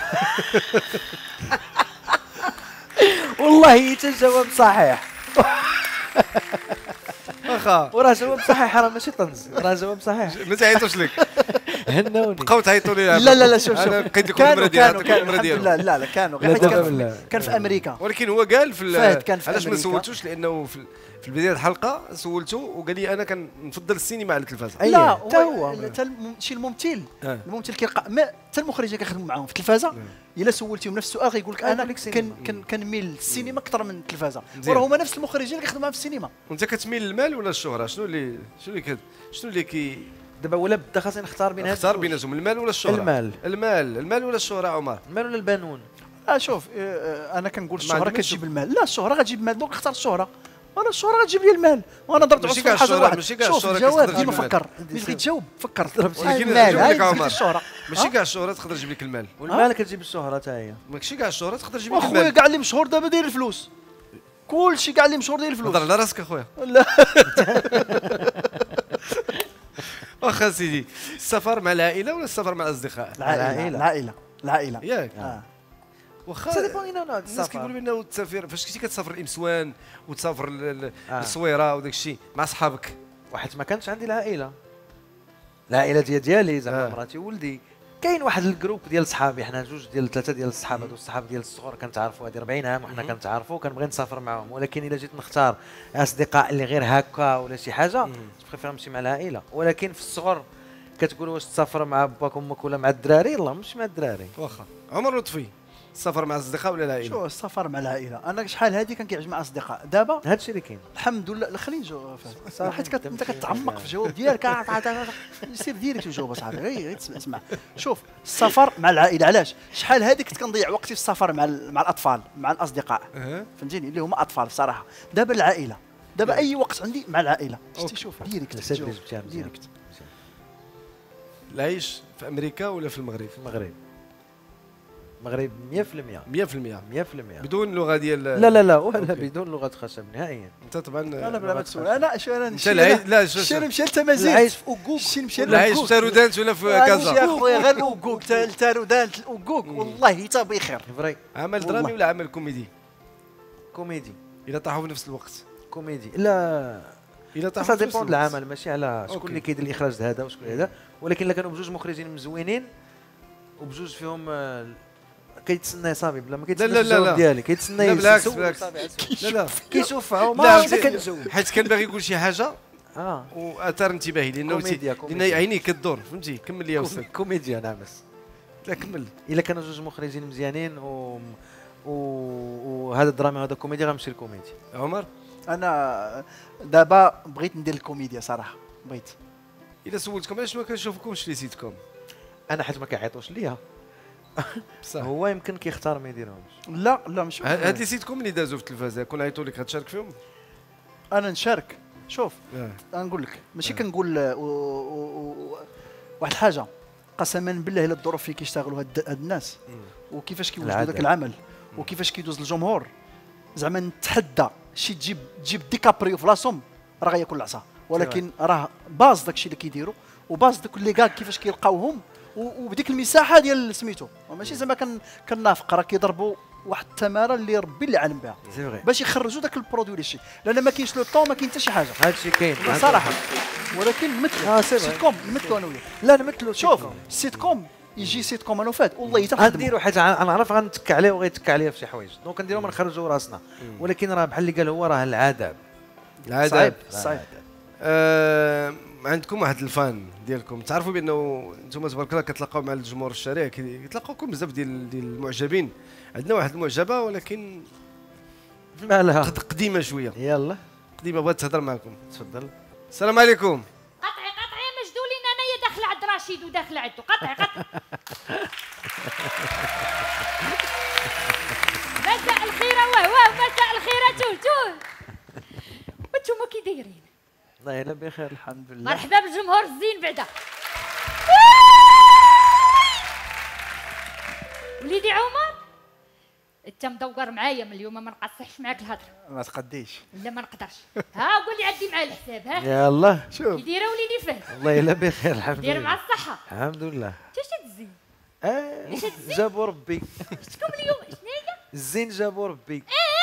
والله حتى الجواب صحيح. واخا وراه جواب صحيح راه ماشي طنز راه جواب صحيح. ما تعيطوش لك هنوني. بقاو تعيطوا لي. لا لا لا شوف شوف انا بقيت لكم كانوا النمره ديالها كانوا عطيك كانوا النمره الحمد ديالو. لله لا لا كانوا غير لا حيت دابا كان لا. في- كان في امريكا. ولكن هو قال في ال- فهد كان في علاش ما أمريكا. سولتوش لانه في ال- في البدايه الحلقه سولته وقال لي انا كنفضل السينما على التلفازه. أي. لا حتى هو. حتى الم- شي الممثل آه. الممثل كيلقى ما حتى المخرجين كيخدموا معاهم في التلفازه. الا سولتيهم نفس السؤال غيقول لك آه، انا يقول لك كن سينما. كن كنميل للسينما اكثر من التلفازه. مزيان. وراه هما نفس المخرجين اللي كيخدموا معاهم في السينما. وانت كتميل للمال ولا الشهره؟ شنو اللي شنو اللي كد... شنو اللي كي دابا ولا بدا خاصني نختار بين هاد اختار الزوج. بيناتهم المال ولا الشهره؟ المال. المال المال ولا الشهره عمر؟ المال ولا البنون؟ اه شوف آه، آه، انا كنقول ما الشهره عندي ما كتجيب المال. لا الشهره غتجيب المال دونك اختار الشهره. وانا الشهره غتجيب لي المال وانا ضربت ماشي عصفور كاع حجر الشهرة- واحد. ماشي كاع شوف الشهرة الجواب كتقدر ديما تجيب فكر المال. ملي بغيت تجاوب فكر ولكن المال نجاوب هاي لك قلت عمر. الشهره. ماشي كاع الشهره تقدر تجيب لك المال. والمال كتجيب الشهره حتى هي. ماشي كاع الشهره تقدر تجيب لك واخويا المال. كاع اللي مشهور دابا داير الفلوس. كلشي كاع اللي مشهور داير الفلوس. هضر على راسك اخويا. لا واخا سيدي السفر مع العائله ولا السفر مع الاصدقاء؟ العائله العائله العائله ياك آه. واخا سا ديبون اين نوع الناس كيقولوا بانه تسافر فاش كنتي كتسافر الامسوان وتسافر ل- ل- آه. للصويره وداك الشيء مع صحابك. واحد ما كانش عندي العائله العائله ديال ديالي زعما آه. مراتي وولدي. كاين واحد الجروب ديال صحابي حنا جوج ديال ثلاثه ديال الصحاب هادو الصحاب ديال الصغر كنتعرفوا هادي أربعين عام وحنا كنتعرفوا كنبغي نسافر معاهم. ولكن الا جيت نختار اصدقاء اللي غير هكا ولا شي حاجه بريفير نمشي مع العائله. ولكن في الصغر كتقول واش تسافر مع باك وامك ولا مع الدراري؟ لا مش مع الدراري. واخا عمر لطفي السفر مع الاصدقاء ولا العائله؟ شو السفر مع العائله. انا شحال هذه كان كيعجبني مع الاصدقاء. دابا هادشي اللي كاين. الحمد لله لا خليني نجاوب صافي، حيت كت- انت تمشي. كتعمق في الجواب ديالك عا- عا- عا- سير ديريكت وجاوب اصاحبي غير غير تسمع اسمع. شوف السفر مع العائله علاش شحال هذه كنت كنضيع وقتي في السفر مع ال- مع الاطفال مع الاصدقاء أه. فهمتيني اللي هما اطفال بصراحه. دابا العائله دابا اي وقت عندي مع العائله شتي أوكي. شوف ديريكت سير تجاوب. جبتيها مزيان. ديريكت العيش في امريكا ولا في المغرب؟ في المغرب. المغرب مية في المية مية في المية مية في المية. بدون اللغه ديال لا لا لا ولا أوكي. بدون لغه خشب نهائيا. انت طبعا انا بلا ما تسول انا شو انا انت العيش لا شو شي شو نمشي لتمازيغ العيش في اوكوك. شي نمشي العيش في تارودانت ولا في نمشي كازا؟ يا خويا غير اوكوك التارودانت الاوكوك والله حتى بخير. فري عمل والله. درامي ولا عمل كوميدي؟ كوميدي الا طاحوا في نفس الوقت. كوميدي لا الا طاحوا سا في نفس ديبون الوقت. العمل ماشي على شكون أوكي. اللي كيدير الاخراج هذا وشكون هذا. ولكن الا كانوا بجوج مخرجين مزوينين وبجوج فيهم آه، كيتسنى صافي بلا ما لا كيتسنى لا لا لا ديالي كيتسنى لا بالعكس يسول بالعكس صافي. لا لا كيشوف لا عمر حيت- كنجاوب حيت كان باغي يقول شي حاجه اه واثار انتباهي لانه كوميديا، تي- كوميديا. لان عينيه كدور فهمتي كمل يا استاذ كوميديا نعمس. لا كمل الا كانوا جوج مخرجين مزيانين و و وهذا الدراما وهذا كوميديا غنمشي للكوميديا. عمر انا دابا بغيت ندير الكوميديا صراحه بغيت. الا سولتكم علاش ما كنشوفكمش لي سيتكم انا حيت ما كيعيطوش ليا بصح هو يمكن كيختار ما يديرهمش. لا لا مش هاد لي سيتكم اللي دازوا في التلفازه كون عيطوا لك غتشارك فيهم انا نشارك. شوف آه. نقول لك ماشي كنقول آه، و- و- و- واحد الحاجه قسما بالله الا الظروف فين كيشتغلوا هاد هاد الناس وكيفاش كيوجدوا العدد. ذاك العمل وكيفاش كيدوز الجمهور زعما نتحدى شي تجيب تجيب ديكابريو في راسهم راه غياكل العصا ولكن راه باز داكشي اللي كيديروا وباز دوك اللي كاع كيفاش كيلقاوهم و- وبديك المساحه ديال سميتو ماشي زعما كن كنافق راه كيضربوا واحد التماره اللي ربي اللي عالم بها سي فري باش يخرجوا داك البرودوي ولا شي لان ما كاينش لو طون ما كاين حتى شي حاجه هادشي كاين صراحه ولكن نمثلوا آه، سي فري. سيت كوم نمثلوا انا وياك لا نمثلوا شوف سيت كوم يجي سيت كوم انا وفات والله حتى غنديروا حيت انا نعرف غنتك عليه وغيتك عليه في شي حوايج دونك نديروا ما نخرجوا راسنا ولكن راه بحال اللي قال هو راه العذاب صعيب العذاب صعيب آه عندكم واحد الفان ديالكم تعرفوا بانه انتم تبارك الله كتلاقاو مع الجمهور الشارع كي- كيتلاقاوكم بزاف ديال ديال المعجبين عندنا واحد المعجبه ولكن مالها قد قديمه شويه يلا قديمه بغات تهضر معكم تفضل. السلام عليكم قطعي قطعي مجدولين انايا داخله عند رشيد وداخله عنده قطعي قطعي مساء الخير واه واه مساء الخير توه توه وانتوما كي دايرين الله يلا بخير الحمد لله مرحبا بالجمهور الزين بعدا وليدي عمر انت مدور معايا من اليوم ما نقصحش معاك الهضره ما تقديش لا ما نقدرش ها قول لي عدي معايا الحساب ها يلا شوف كي دايره وليدي فهد الله يلا بخير الحمد داير مع لله الصحه الحمد لله انت اش تزين اه ليش هتزين؟ جابوا ربي شفتكم اليوم شنو هي الزين جابوا ربي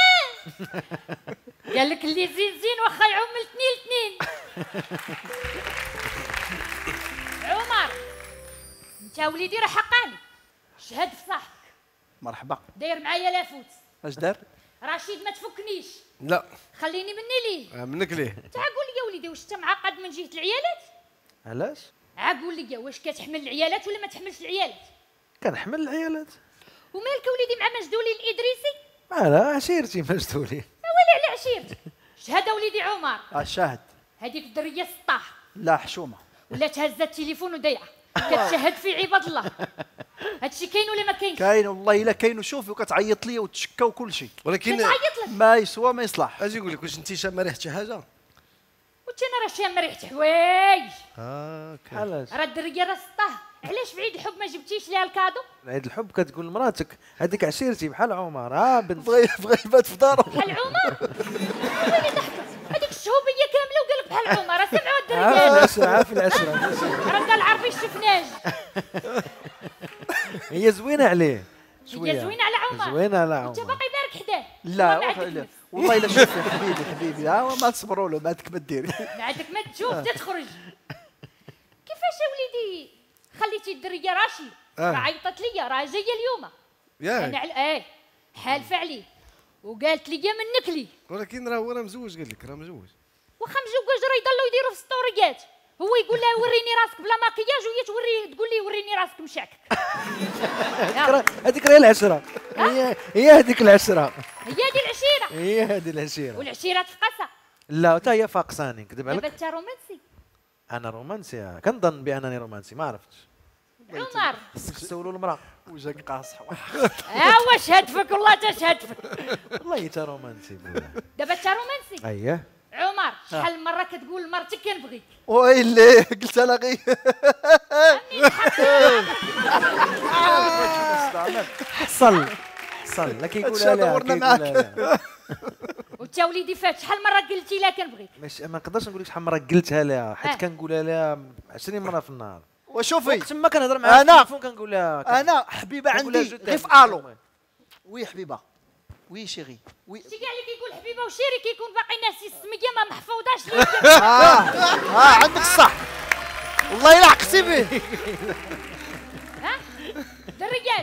قال لك اللي زين زين واخا يعوم الاثنين الاثنين عمر انت وليدي راه حقاني شهد في صاحبك مرحبا داير معايا لافوت اش دار رشيد ما تفكنيش لا خليني مني ليه آه، منك ليه انت قول لي يا وليدي واش انت معقد من جهه العيالات علاش قول لي واش كتحمل العيالات ولا ما تحملش العيالات كنحمل العيالات ومالك وليدي مع مجدولي الادريسي مالها عشيرتي مجدولي ويلي على عشيرتي شهد وليدي عمر الشاهد هذيك الدريه سطاح لا حشومه ولا تهز التليفون ودايعه كتشهد في عباد الله هادشي كاين ولا ما كاينش كاين والله الا كاين وشوفي وكتعيط لي وتشكى وكل شيء ولكن كتعيط لك ما يسوى ما يصلح اجي نقول لك واش انت شامه ريحه شي حاجه وانت انا راه شامه ريحه حوايج اه اوكي علاش راه الدريه راه سطاه علاش في عيد الحب ما جبتيش ليها الكادو عيد الحب كتقول لمراتك هذيك عشيرتي بحال عمر ها بنت بغى بغى يبات في دارو بحال عمر ويلي ضحكت هذيك الشهوبيه كامله وقال لك بحال عمر راه سمعوا عا في الدريه العشرة عا في العشرة راه قال العربي شفناش هي زوينه عليه هي زوينه على عمر زوينه على انت عمر باقي بارك حداه لا ما وخ- عندك لا. نفس. والله الا شوفي حبيبي حبيبي ها ما تصبروا له ما عندك ما ديري ما عندك ما تشوف تخرج كيفاش يا وليدي خليتي الدريه راشي آه. راه عيطت ليا راه جايه اليوم انا ياك على ايه حالفه عليه وقالت لي منك لي ولكن راه هو راه مزوج قال لك راه مزوج واخا مزوج راه يضلوا يديروا في ستوريات هو يقول لها وريني راسك بلا ماكياج وهي توري تقول لي وريني راسك مشاكك هذيك راه العشرة هي هي هذيك العشرة هي دي العشيره هي هذه العشيرة والعشيره تفقسها لا حتى هي فاقساني نكذب دابا عليك انت رومانسي انا رومانسي كنظن بانني رومانسي ما عرفتش عمر خصك تسولوا المراه وجهك قاصح ها واش هدفك والله تشهد فيك والله حتى رومانسي بالله دابا انت رومانسي اييه عمر شحال من مره كتقول لمرتك كنبغيك ويلي قلت لها غير حصل حصل لا كيقولها هادشي لها دورنا كيقولها معاك. لها. وانت وليدي فات شحال مره قلتي لها كنبغيك مش ما نقدرش نقول لك شحال مره قلتها لها آه. حيت كنقولها لها عشرين مره في النهار وشوفي تما كنهضر معاها أنا- في التليفون كنقول لها انا حبيبه كنقول لها عندي جو غير تايم. في الو وي حبيبه وي شيري وي شي كاع اللي كيقول حبيبه وشيري كيكون باقي ناسي السميه ما محفوظاش ليه اه اه عندك الصح والله الا عقتي به ها دريات شتي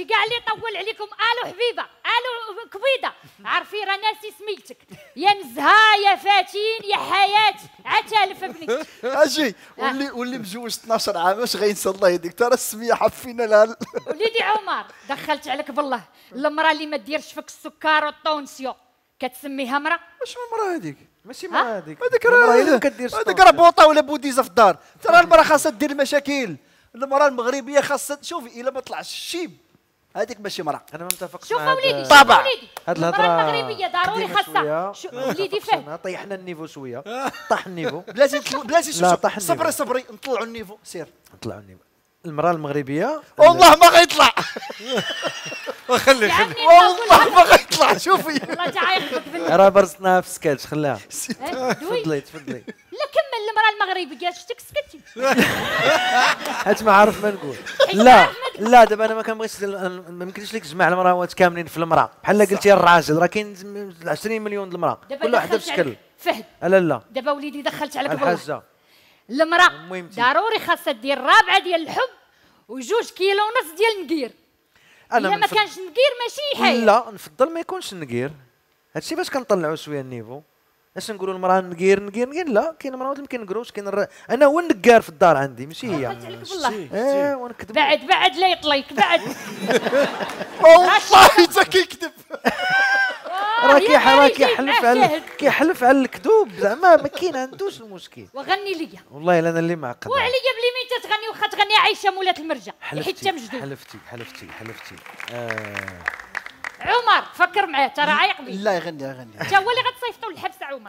كاع اللي طول عليكم الو حبيبه الو كبيده عرفي راه ناسي سميتك يا نزهه يا فاتين يا حياه عتالف ابنك. اجي واللي واللي مجوج اثناش عام اش غينسى الله يهديك ترى السميه حفينا لها. وليدي عمر دخلت عليك بالله المراه اللي ما ديرش فيك السكر والطونسيو كتسميها مراه؟ واش من مراه هذيك؟ ماشي مراه هذيك هذيك راه هذيك راه بوطه ولا بوديزه في الدار. ترى المراه خاصها دير المشاكل. المراه المغربيه خاصها شوفي الا ما طلعش الشيب هذيك ماشي مراه. انا ما متفقش شوف مع وليدي طبعا هاد المراه المغربيه ضروري خاصها وليدي فهم طيحنا النيفو شويه طاح النيفو بلاتي بلاتي لا طاح صبري صبري نطلعوا النيفو سير نطلعوا النيفو. المراه المغربيه والله ما غيطلع وخلي خلي والله ما غيطلع شوفي الله تعايقك بالله راه برزتنا في سكاتش خلاها دوي تفضلي تفضلي. لا كمل المراه المغربيه شفتك سكتي حيت ما عارف ما نقول. لا لا دابا انا ما كنبغيش ما يمكنش لك تجمع المراوات كاملين في المراه بحال قلتي الراجل راه كاين عشرين مليون د المراه كل واحده بشكل. فهد لا لا دابا وليدي دخلت عليك بالله الحاجه المراه ضروري خاصها دير رابعه ديال الحب وجوج كيلو ونص ديال النقير. الا ما كانش نقير ماشي حي. لا نفضل ما يكونش النقير. هادشي باش كنطلعوا شويه النيفو. اش نقولوا المراه نقير نقير نقير لا كاين مرات ما كينقروش كاين الر... انا هو النقار في الدار عندي ماشي هي. اه ونكذب بعد بعد لا يطليك بعد والله حتى كيكذب راه كيحرا كيحلف على كيحلف على الكذوب زعما ما كاين عندوش المشكل. وغني ليا والله الا انا اللي معقد وعليا بلي مين تتغني واخا تغني عايشه مولات المرجع حيت مجدود. حلفتي حلفتي حلفتي آه. عمر فكر معاه ترى عايق بيه. لا يغني يغني انت هو اللي غتصيفطوا للحبس عمر.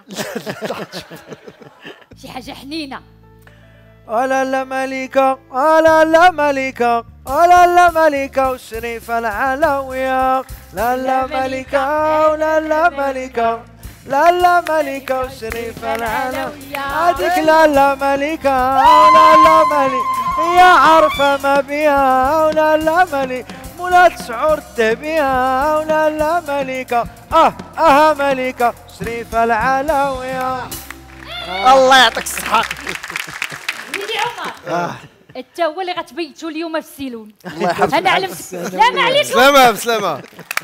شي حاجه حنينه. ولا لا ملكه ولا لا ملكه ولا لا ملكه وشريفه العلويه لا لا ملكه ولا لا ملكه لا لا ملكه وشريفه العلويه هذيك لا لا ملكه ولا لا ملكه هي عارفه ما بيها ولا لا ملكه مولا شعور تبيها ولا لا ملكه اه اه ملكه شريفه العلويه. الله يعطيك الصحه. وليدي عمر انت هو اللي غتبيتوا اليوم في السيلون. الله يحفظك. انا علمتك. سلام عليكم. سلامة بسلامة.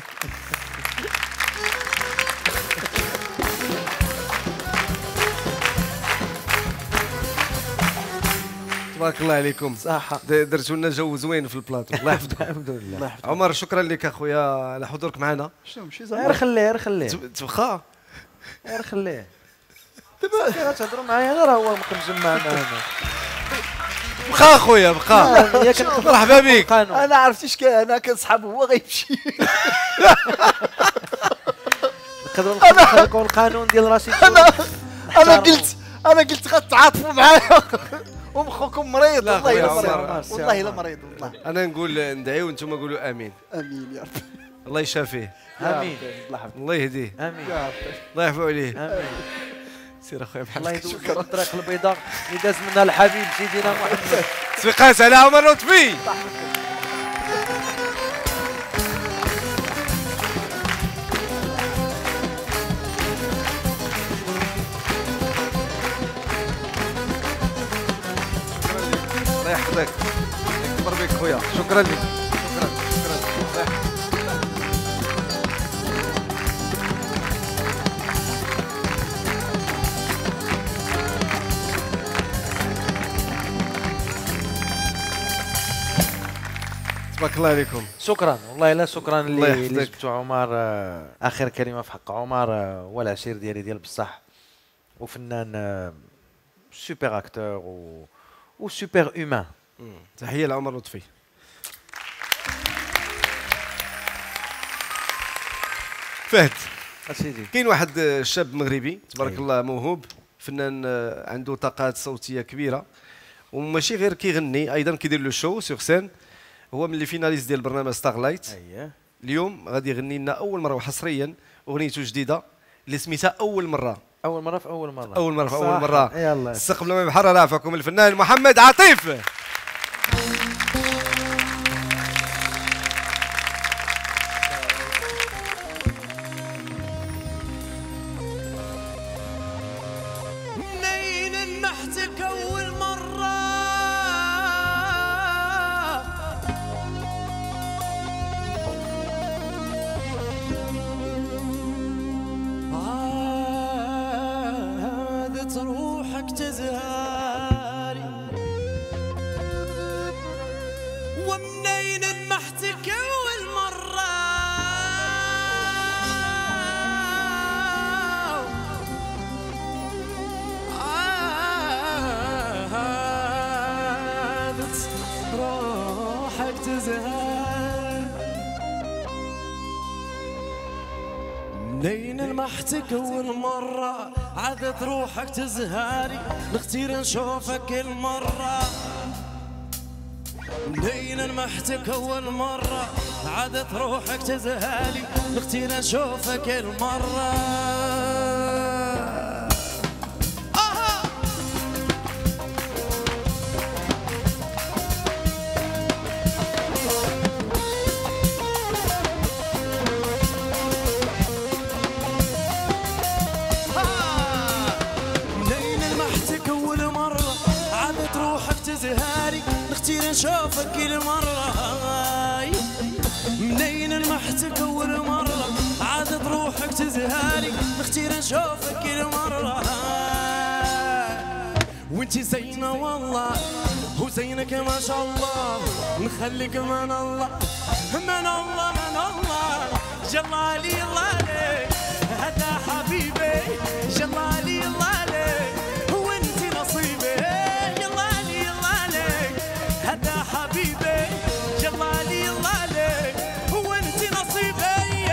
تبارك الله عليكم صحة درتوا لنا جو زوين في البلاطو. الله يحفظك. الحمد لله. عمر شكرا لك اخويا على حضورك معنا. شنو ماشي غير خليه غير خليه تبخا غير خليه دابا غتهضروا معايا غير هو مجمع معنا. بخا اخويا بخا مرحبا بك. انا عرفتي اش كان انا كنصحاب هو غيمشي. نقدروا نخلقوا القانون ديال رشيد. انا انا قلت انا قلت غتعاطفوا معايا ومخكم مريض. والله الا مريض والله الا مريض والله. انا نقول ندعيو وانتم قولوا امين. امين يا رب. الله يشافيه. امين. الله يهديه. امين. الله يعفو عليه. امين. سير اخويا بحال الله يدوز الطريق البيضاء اللي داز منها الحبيب سيدنا محمد. تصفيقات على عمر لطفي. الله يحفظك. يكبر بك خويا. شكرا لك. شكرا شكرا. تبارك الله عليكم. شكرا والله لا شكرا الله اللي يحفظك. جبتوا عمر. آه، اخر كلمه في حق عمر. آه، هو العشير ديالي ديال بصح وفنان آه، سوبر اكتور و وسوبر هيومان. تحيه لعمر لطفي. فهد اسيدي كاين واحد شاب مغربي تبارك أيه. الله موهوب فنان آه، عنده طاقات صوتيه كبيره وماشي غير كيغني ايضا كيدير لو شو سور سين. هو من لي فيناليست ديال برنامج ستارلايت. اييه اليوم غادي يغني لنا اول مره وحصريا اغنيته جديده اللي سميتها اول مره. اول مره في اول مره اول مره في اول صح. مره. يلا استقبل ما بحر رافعكم الفنان محمد عاطف. منين نحتك اول مره ومنين لمحتك أول مرة عادت روحك تزهر منين لمحتك أول مرة عادت روحك تزهاري نختير نشوفك المرة منين لمحتك أول مرة عادت روحك تزهالي نختير نشوفك المرة نختير نشوفك المرة منين لمحتك أول مرة عادت روحك تزهالي نختير نشوفك المرة وانتي زينة والله وزينك ما شاء الله نخليك من الله من الله من الله جلالي الله عليك هذا حبيبي جلالي الله عليك وانتي نصيبي هذا حبيبي جلالي الله عليك وانت نصيبي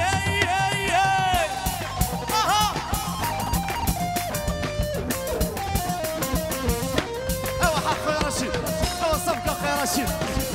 اها ايوا حق يا رشيد ايوا صفقه يا رشيد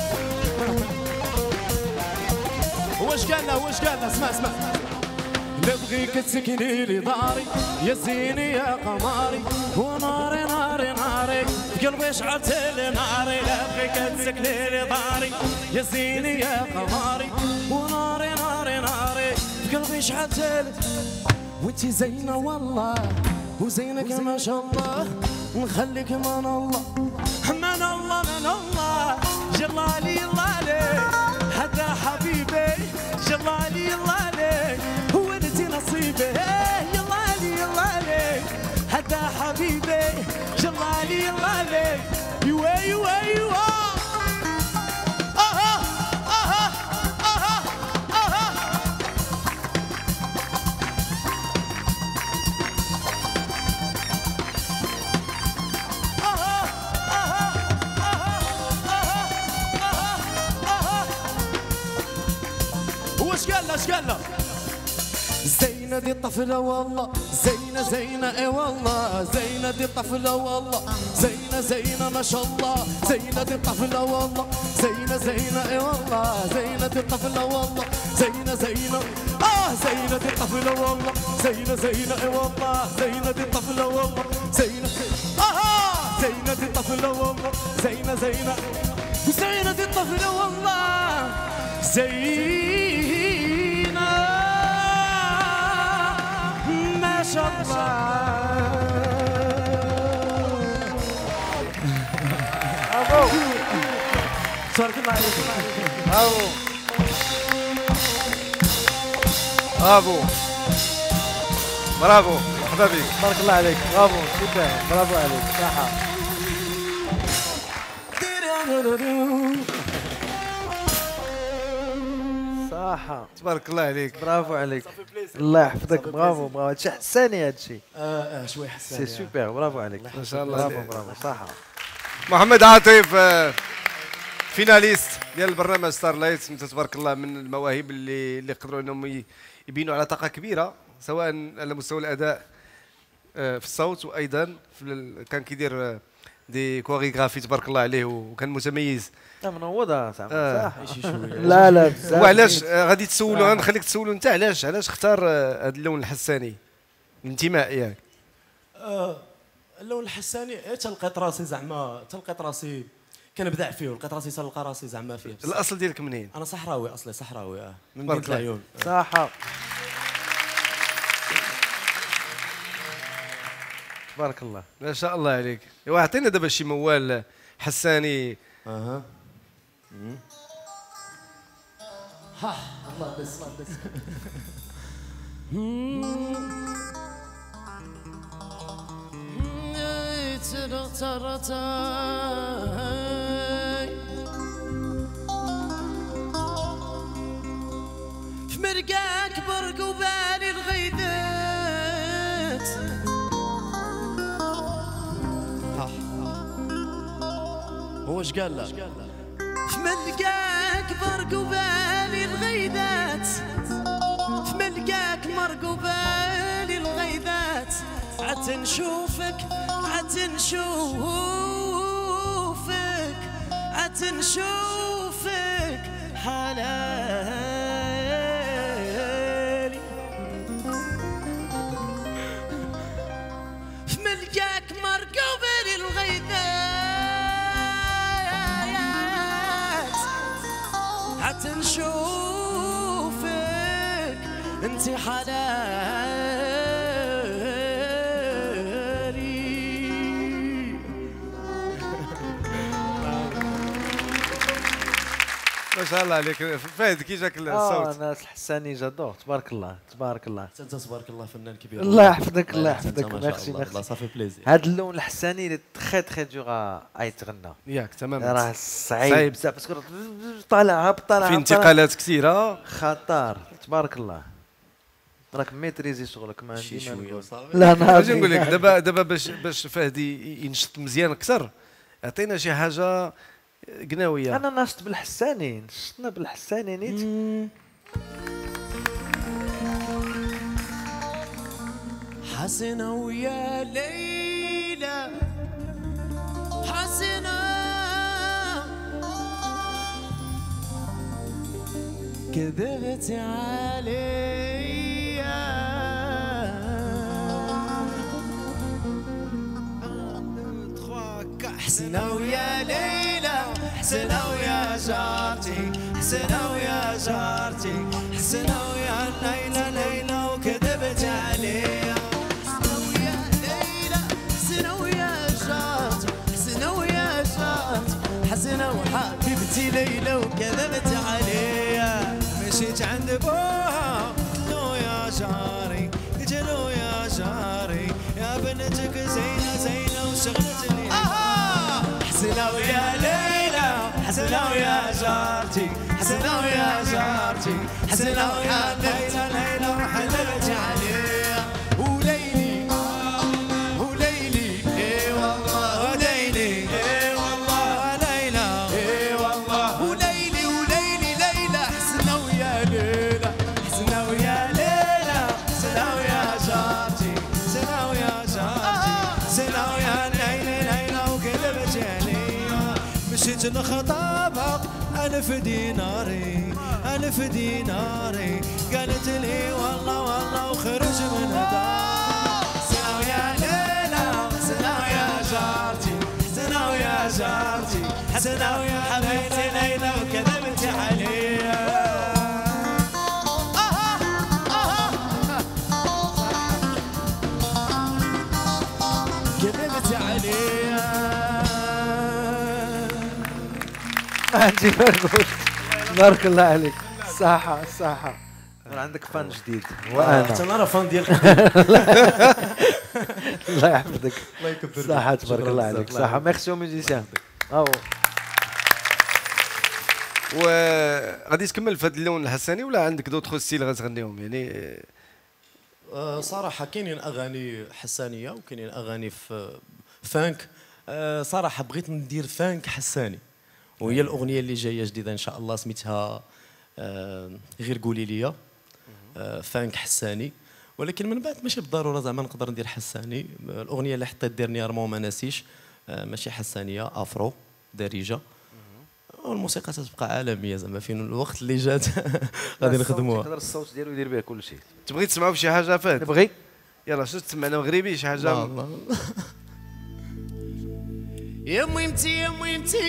واش قالنا واش قالنا اسمع اسمع نبغيك تسكني لي داري يا زيني يا قماري وناري ناري ناري قلبي شعلت لي ناري نبغيك تسكني لي داري يا زيني يا قماري وناري ناري ناري قلبي شعلت لي وانتي زينة والله وزينك ما شاء الله نخليك من الله من الله من الله جلالي الله عليك هذا حبيبي جلالي الله عليك نصيبي يلا علي يلا عليك هذا حبيبي جلالي يلا عليك يوا يوا يوا اها اها اها اها اها اها واش قال له اش قال له زينة دي الطفلة والله زينة زينة اي والله زينة دي الطفلة والله زينة زينة ما شاء الله زينة دي الطفلة والله زينة زينة اي والله زينة دي الطفلة والله زينة زينة اه زينة دي الطفلة والله زينة زينة اي والله زينة دي الطفلة والله زينة اه زينة دي الطفلة والله زينة زينة زينة دي الطفلة والله زينة ما شاء الله برافو تبارك الله عليك برافو برافو برافو مرحبا بك تبارك الله عليك برافو سوبر برافو عليك صحة صحة تبارك الله عليك برافو عليك الله يحفظك برافو برافو هادشي حساني هادشي اه شويه حساني سي سوبر برافو عليك ما شاء الله برافو برافو صحة محمد عاطف فيناليست ديال البرنامج ستار لايت انت تبارك الله من المواهب اللي اللي قدروا انهم يبينوا على طاقه كبيره سواء على مستوى الاداء في الصوت وايضا في كان كيدير دي كوريغرافي تبارك الله عليه وكان متميز. منوضه صح آه. لا لا بزاف. وعلاش غادي تسولوا غنخليك تسولوا انت علاش علاش اختار هذا اللون الحساني الانتماء ياك؟ آه اللون الحساني تلقيت راسي زعما تلقيت راسي كنبدع فيه ولقيت راسي تلقى راسي زعما فيه. الاصل ديالك منين؟ انا صحراوي اصلي صحراوي اه من بارك مدينة العيون. صح تبارك الله ما شاء الله عليك. ايوا عطينا دابا شي موال حساني. اها ها الله بس الله بس لقاك برق وبالي الغيدات هو ايش قال لك؟ فملقاك برق وبالي الغيدات فملقاك مرق وبالي الغيدات عاد نشوفك عاد نشوفك عاد نشوفك حلالي فملقاك مرق وبالي الغيدات عاد نشوفك انتي حلالي ما شاء الله عليك فهد. كي جاك الصوت؟ اه ناس الحساني جادور تبارك الله تبارك الله. انت تبارك الله فنان كبير. الله يحفظك الله يحفظك ميرسي ميرسي. صافي بليزير. هذا اللون الحساني اللي تخي تخي دور اي تغنى ياك تماما. راه صعيب بزاف باسكو طالعها بطالعها في انتقالات كثيره خطر تبارك الله. راك ميتريزي شغلك ما عندي ما نقول. لا انا اجي نقول لك دابا دابا باش باش فهد ينشط مزيان اكثر عطينا شي حاجه قناويه. انا نشط بالحساني نشطنا بالحساني نيت. حسنة ويا ليلى حسنة كذبت عليا حسنة ويا ليلى حسنة ويا جارتي حسنة ويا جارتي حسنة ويا ليلى ليلى وكذبت عليا حسنة ويا ليلى حسنة ويا جارتي حسنة ويا جارتي حسنة وحبيبتي ليلى وكذبت عليا مشيت عند بوها لو يا جاري جلو يا جاري يا بنتك زينة زينة وشغلتني حسنة ويا ليلى حسنة ويا جارتي حسنة ويا جارتي حسنة ويا ليلى ليلى وحللت عليها وليلي وليلي اي والله وليلي اي والله وليلى اي والله وليلي وليلي ليلى حسنة ويا ليلى حسنة ويا ليلى حسنة ويا جارتي حسنة ويا جارتي حسنة ويا ليلى ليلى وقلبت عليا مشيت نخطبها ألف ديناري ألف ديناري قالت لي والله والله وخرج من الدار حسنة ويا ليلى حسنة ويا جارتي حسنة ويا جارتي حسنة ويا حبيبتي ليلى وكذبت عليا كذبت عليا عندي فرقوش بارك الله عليك. صحة صحة عندك فان جديد وانا حتى انا راه فان ديالك. الله يحفظك. الله يكبر. صحة تبارك الله عليك. صحة ميرسي او ميوزيسيان. او وغادي تكمل في هذا اللون الحساني ولا عندك دوطخ ستيل غتغنيهم يعني؟ أه صراحة كاينين اغاني حسانية وكاينين اغاني في فانك. أه صراحة بغيت ندير فانك حساني وهي الاغنية اللي جاية جديدة ان شاء الله سميتها أه غير قولي لي. أه فانك حساني ولكن من بعد ماشي بالضرورة زعما نقدر ندير حساني. الاغنية اللي حطيت ديرنييرمون ما ناسيش أه ماشي حسانية افرو دارجة والموسيقى تتبقى عالميه زعما فين الوقت اللي جات غادي نخدموها. يقدر الصوت ديالو يدير بها كل شيء. تبغي تسمعوا شي حاجه فهد؟ نبغي. يلا شنو تسمعنا مغربي شي حاجه؟ يا ميمتي يا ميمتي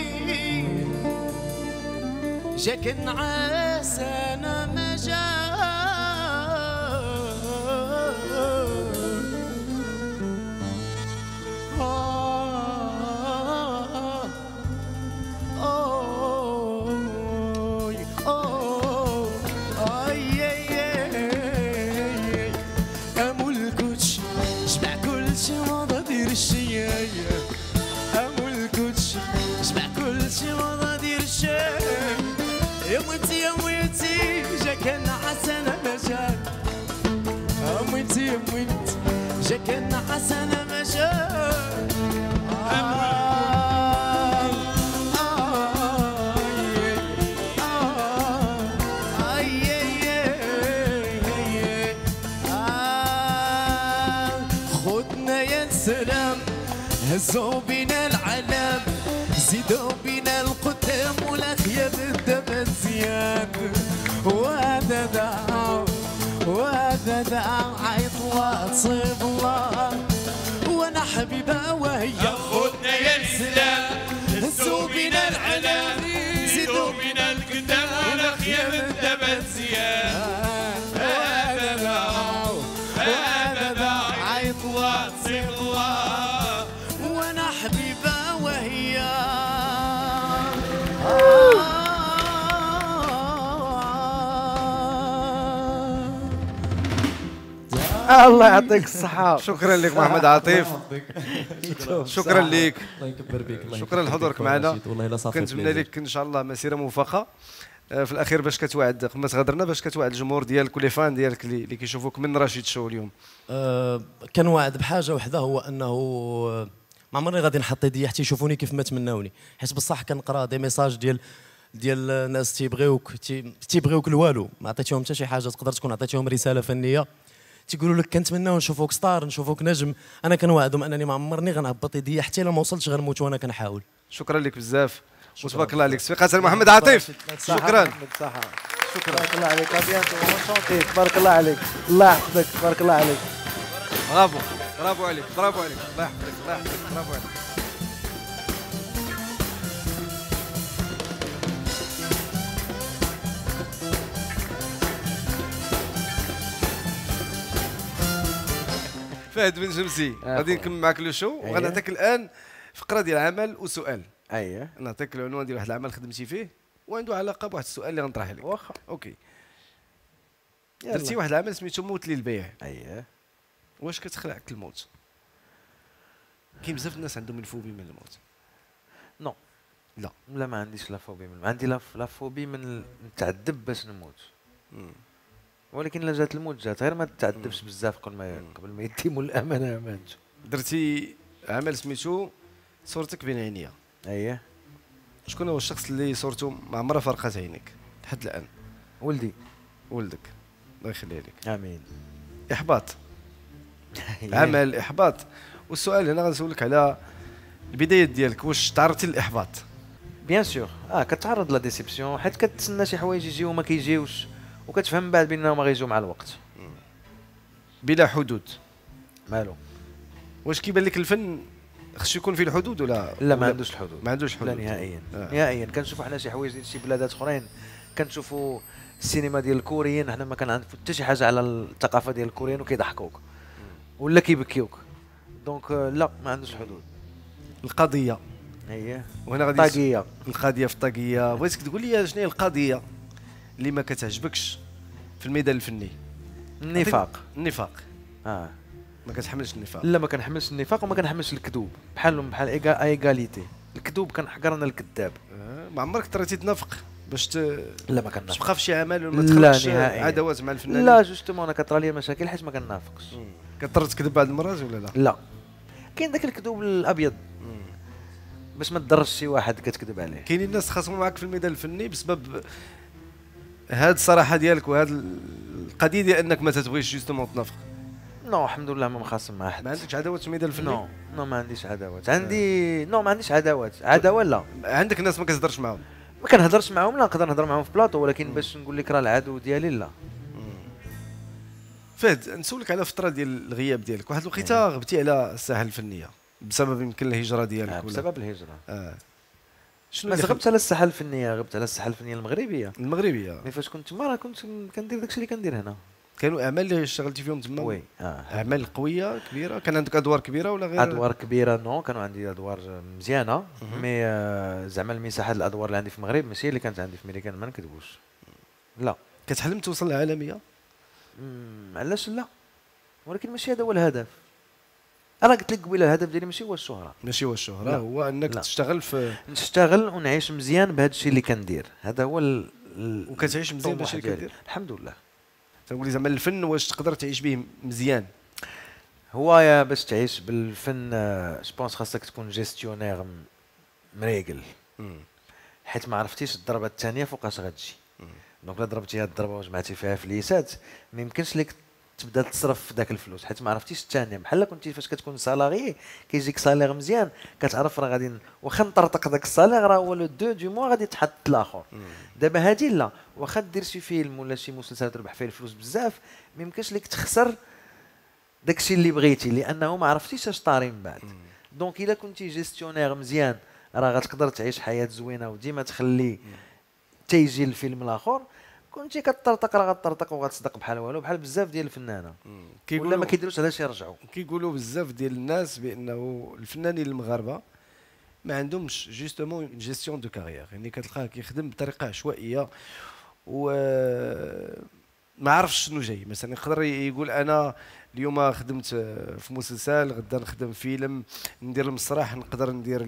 جاك النعاس انا ما جا يا ويتي يا ويتي جاك النعاس شكلنا حسن مجال خدنا يا سلام هزوا بينا العلام زيدوا بينا القدام والاخياب الدم زياد وهذا دعا وهذا دعا عيطلة تصيب الله وانا حبيبه وهي خدنا يا سلام هزوا بينا العلام زيدوا بينا القدام والاخياب الدم زياد وهذا دعا وهذا دعا عيطلة تصيب الله وانا حبيبه وهي الله يعطيك الصحة. شكرا لك محمد عاطف. شكرا لك. الله يكبر بك. شكرا لحضورك معنا. والله الا صافي. كنتمنى لك ان شاء الله مسيره موفقه. في الاخير باش كتوعد قبل ما تغادرنا باش كتوعد الجمهور ديالك ولي فان ديالك اللي كيشوفوك من رشيد شو اليوم. أه كنوعد بحاجه وحده هو انه ما عمرني غادي نحط يدي حتى يشوفوني كيف ما تمناوني، حيت بصح كنقرا دي ميساج ديال ديال الناس تيبغيوك تيبغيوك الوالو، ما عطيتيهم حتى شي حاجه تقدر تكون عطيتيهم رساله فنيه تيقولوا لك كنتمناو نشوفوك ستار نشوفوك نجم. انا كنوعدهم انني ما عمرني غنهبط يدي حتى الا ما وصلتش غنموت وانا كنحاول. شكرا لك بزاف وتبارك الله عليك. سفيقة محمد عاطف. شكرا شكرا تبارك الله عليك. ابيانتو اونشونتي. تبارك الله عليك. الله يحفظك. تبارك الله عليك. برافو برافو عليك برافو عليك. الله يحفظك الله يحفظك. برافو عليك. فهد بن شمسي غادي نكمل معك لو شو وغنعطيك الان فقره ديال عمل وسؤال. اييه نعطيك العنوان ديال واحد العمل خدمتي فيه وعنده علاقه بواحد السؤال اللي غنطرح لك. واخا اوكي. درتي واحد العمل سميتو موت لي البيع. اييه. واش كتخلعك الموت؟ كاين بزاف الناس عندهم الفوبي من الموت. نو لا لا ما عنديش لا فوبي من عندي لا لا فوبي من نتعذب باش نموت. مم. ولكن الا جات الموت جات غير ما تتعذبش بزاف قبل ما قبل ما يتيموا الامانه امانته. درتي عمل سميتو صورتك بين عينيا. اييه. شكون هو الشخص اللي صورته ما عمرها فرقت عينيك لحد الان؟ ولدي. ولدك الله يخليه لك. امين. احباط. عمل احباط. والسؤال هنا غنسولك على البدايات ديالك، واش تعرضتي للاحباط؟ بيان سور اه كتعرض لا ديسيبسيون حيت كتسنى شي حوايج يجيو وما كيجيوش وكتفهم بعد بانهم غيجيو مع الوقت. بلا حدود. مالو. واش كيبان لك الفن خصو يكون فيه الحدود ولا لا ما عندوش الحدود. ما عندوش حدود. لا نهائيا. آه. نهائيا. كنشوفوا حنا شي حوايج ديال شي بلادات اخرين كنشوفوا السينما ديال الكوريين حنا ما كنعرفوا حتى شي حاجه على الثقافه ديال الكوريين وكيضحكوك ولا كيبكيوك. دونك لا ما عندوش حدود. القضيه. اييه. وهنا غادي الطاقيه. القضيه في الطاقيه. بغيتك تقول لي شنو هي القضيه اللي ما كتعجبكش في الميدان الفني؟ النفاق. النفاق. اه ما كتحملش النفاق. لا ما كنحملش النفاق وما كنحملش الكذوب بحالهم بحال ايغاليتي. الكذوب كنحقر الكذاب. آه. ما عمرك اضطريتي تنافق باش ت... لا ما كنافقش. تبقى في شي عمل وما تخلقش عداوات مع الفنانين؟ لا جوستومون انا كطرا لي مشاكل حيت ما كنافقش. كضطر تكذب بعض المرات ولا لا؟ لا كاين داك الكذوب الابيض باش ما تضرش شي واحد كتكذب عليه. كاينين الناس خاصهم معاك في الميدان الفني بسبب هاد الصراحه ديالك وهاد القضيه ديال انك ما تتبغيش جوستومون تنافق. نو الحمد لله ما مخاصم مع حد. ما عندكش عداوات في الميدان الفني؟ نو نو ما عنديش عداوات. عندي نو ما عنديش عداوات. عداوه لا. عندك ناس ما كتهضرش معاهم؟ ما كنهضرش معاهم. لا نقدر نهضر معاهم في بلاطو ولكن باش نقول لك راه العدو ديالي لا. فهد نسولك على فتره ديال الغياب ديالك. واحد الوقيته غبتي على الساحه الفنيه بسبب يمكن الهجره ديالك. آه بسبب الهجره. اه شنو اللي غبت على الساحه الفنيه؟ غبت على الساحه الفنيه المغربيه. المغربيه. مي فاش كنت تما راه كنت كندير داكشي اللي كندير هنا. كانوا اعمال اللي اشتغلتي فيهم تما؟ وي اه اعمال قويه كبيره. كان عندك ادوار كبيره ولا غير؟ ادوار كبيره نو كانوا عندي ادوار مزيانه مي آه زعما المساحه الادوار اللي عندي في المغرب ماشي اللي كانت عندي في ميريكان ما نكذبوش. لا. كتحلم توصل للعالميه؟ علاش لا ولكن ماشي هذا هو الهدف. انا قلت لك قبيله الهدف ديالي ماشي هو الشهره. ماشي هو الشهره لا. هو انك لا. تشتغل في نشتغل ونعيش مزيان بهذا الشيء اللي كندير. هذا هو ال... وكتعيش مزيان بهذا الشيء اللي كدير؟ الحمد لله. تنقولي زعما الفن واش تقدر تعيش به مزيان؟ هو يا باش تعيش بالفن جو بونس خاصك تكون جيستيونير مريقل، حيت ما عرفتيش الضربه الثانيه فوقاش غتجي. دونك لا ضربتيها الضربه وجمعتي فيها فليسات ما يمكنش لك تبدا تصرف في ذاك الفلوس، حيت ما عرفتيش الثانيه. بحال كنتي فاش كتكون سالاري كيجيك سالير مزيان كتعرف راه غادي واخا نطرطق داك السالير راه هو لو دو دو موا غادي تحط الاخر. دابا هادي لا، واخا دير شي فيلم ولا شي مسلسل تربح فيه الفلوس بزاف ما يمكنش لك تخسر داكشي اللي بغيتي لانه ما عرفتيش اش طاري من بعد. دونك الا كنتي جيستيونير مزيان راه غتقدر تعيش حياه زوينه وديما تخلي تيجي الفيلم الاخر. كنتي كطرطق راه غطرطق وغتصدق بحال والو، بحال بزاف ديال الفنانه ولا ما كيديروش علاش يرجعوا. كيقولوا بزاف ديال الناس بانه الفنانين المغاربه ما عندهمش جوستومون جيستيون دو كارير، يعني كتلقاه كيخدم بطريقه عشوائيه و ما عرفش شنو جاي. مثلا يقدر يقول انا اليوم خدمت في مسلسل، غدا نخدم فيلم، ندير المسرح، نقدر ندير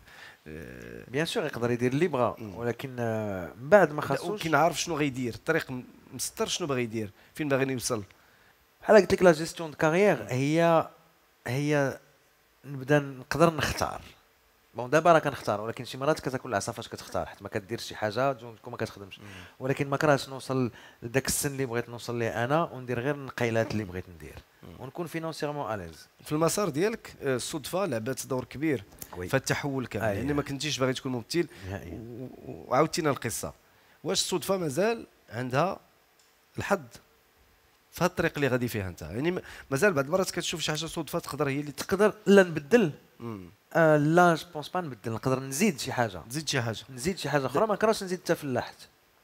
بيان سور يقدر يدير اللي بغا، ولكن من بعد ما خاصوش كينعرف شنو غيدير، الطريق مسطر شنو باغي يدير، فين باغي يوصل. بحال قلت لك لا جيستيون دو كارير هي هي نبدا نقدر نختار. بون دابا راه كنختار، ولكن شي مرات كتاكل العصا فاش كتختار، حيت ما كديرش شي حاجه تكون ما كتخدمش. ولكن ما كرهتش نوصل لذاك السن اللي بغيت نوصل ليه انا وندير غير النقيلات اللي بغيت ندير ونكون فينونسيرمون اليز. في المسار ديالك الصدفه لعبت دور كبير في التحول كامل، يعني آه ما كنتيش باغي تكون ممثل وعاودتينا القصه. واش الصدفه مازال عندها الحظ في هاد الطريق اللي غادي فيها انت؟ يعني مازال بعض المرات كتشوف شي حاجه صدفه تقدر هي اللي تقدر لا نبدل. آه لا جو بونس با نبدل، نقدر نزيد شي حاجه، نزيد شي حاجه نزيد شي حاجه اخرى. ما كرهتش نزيد حتى فلاحت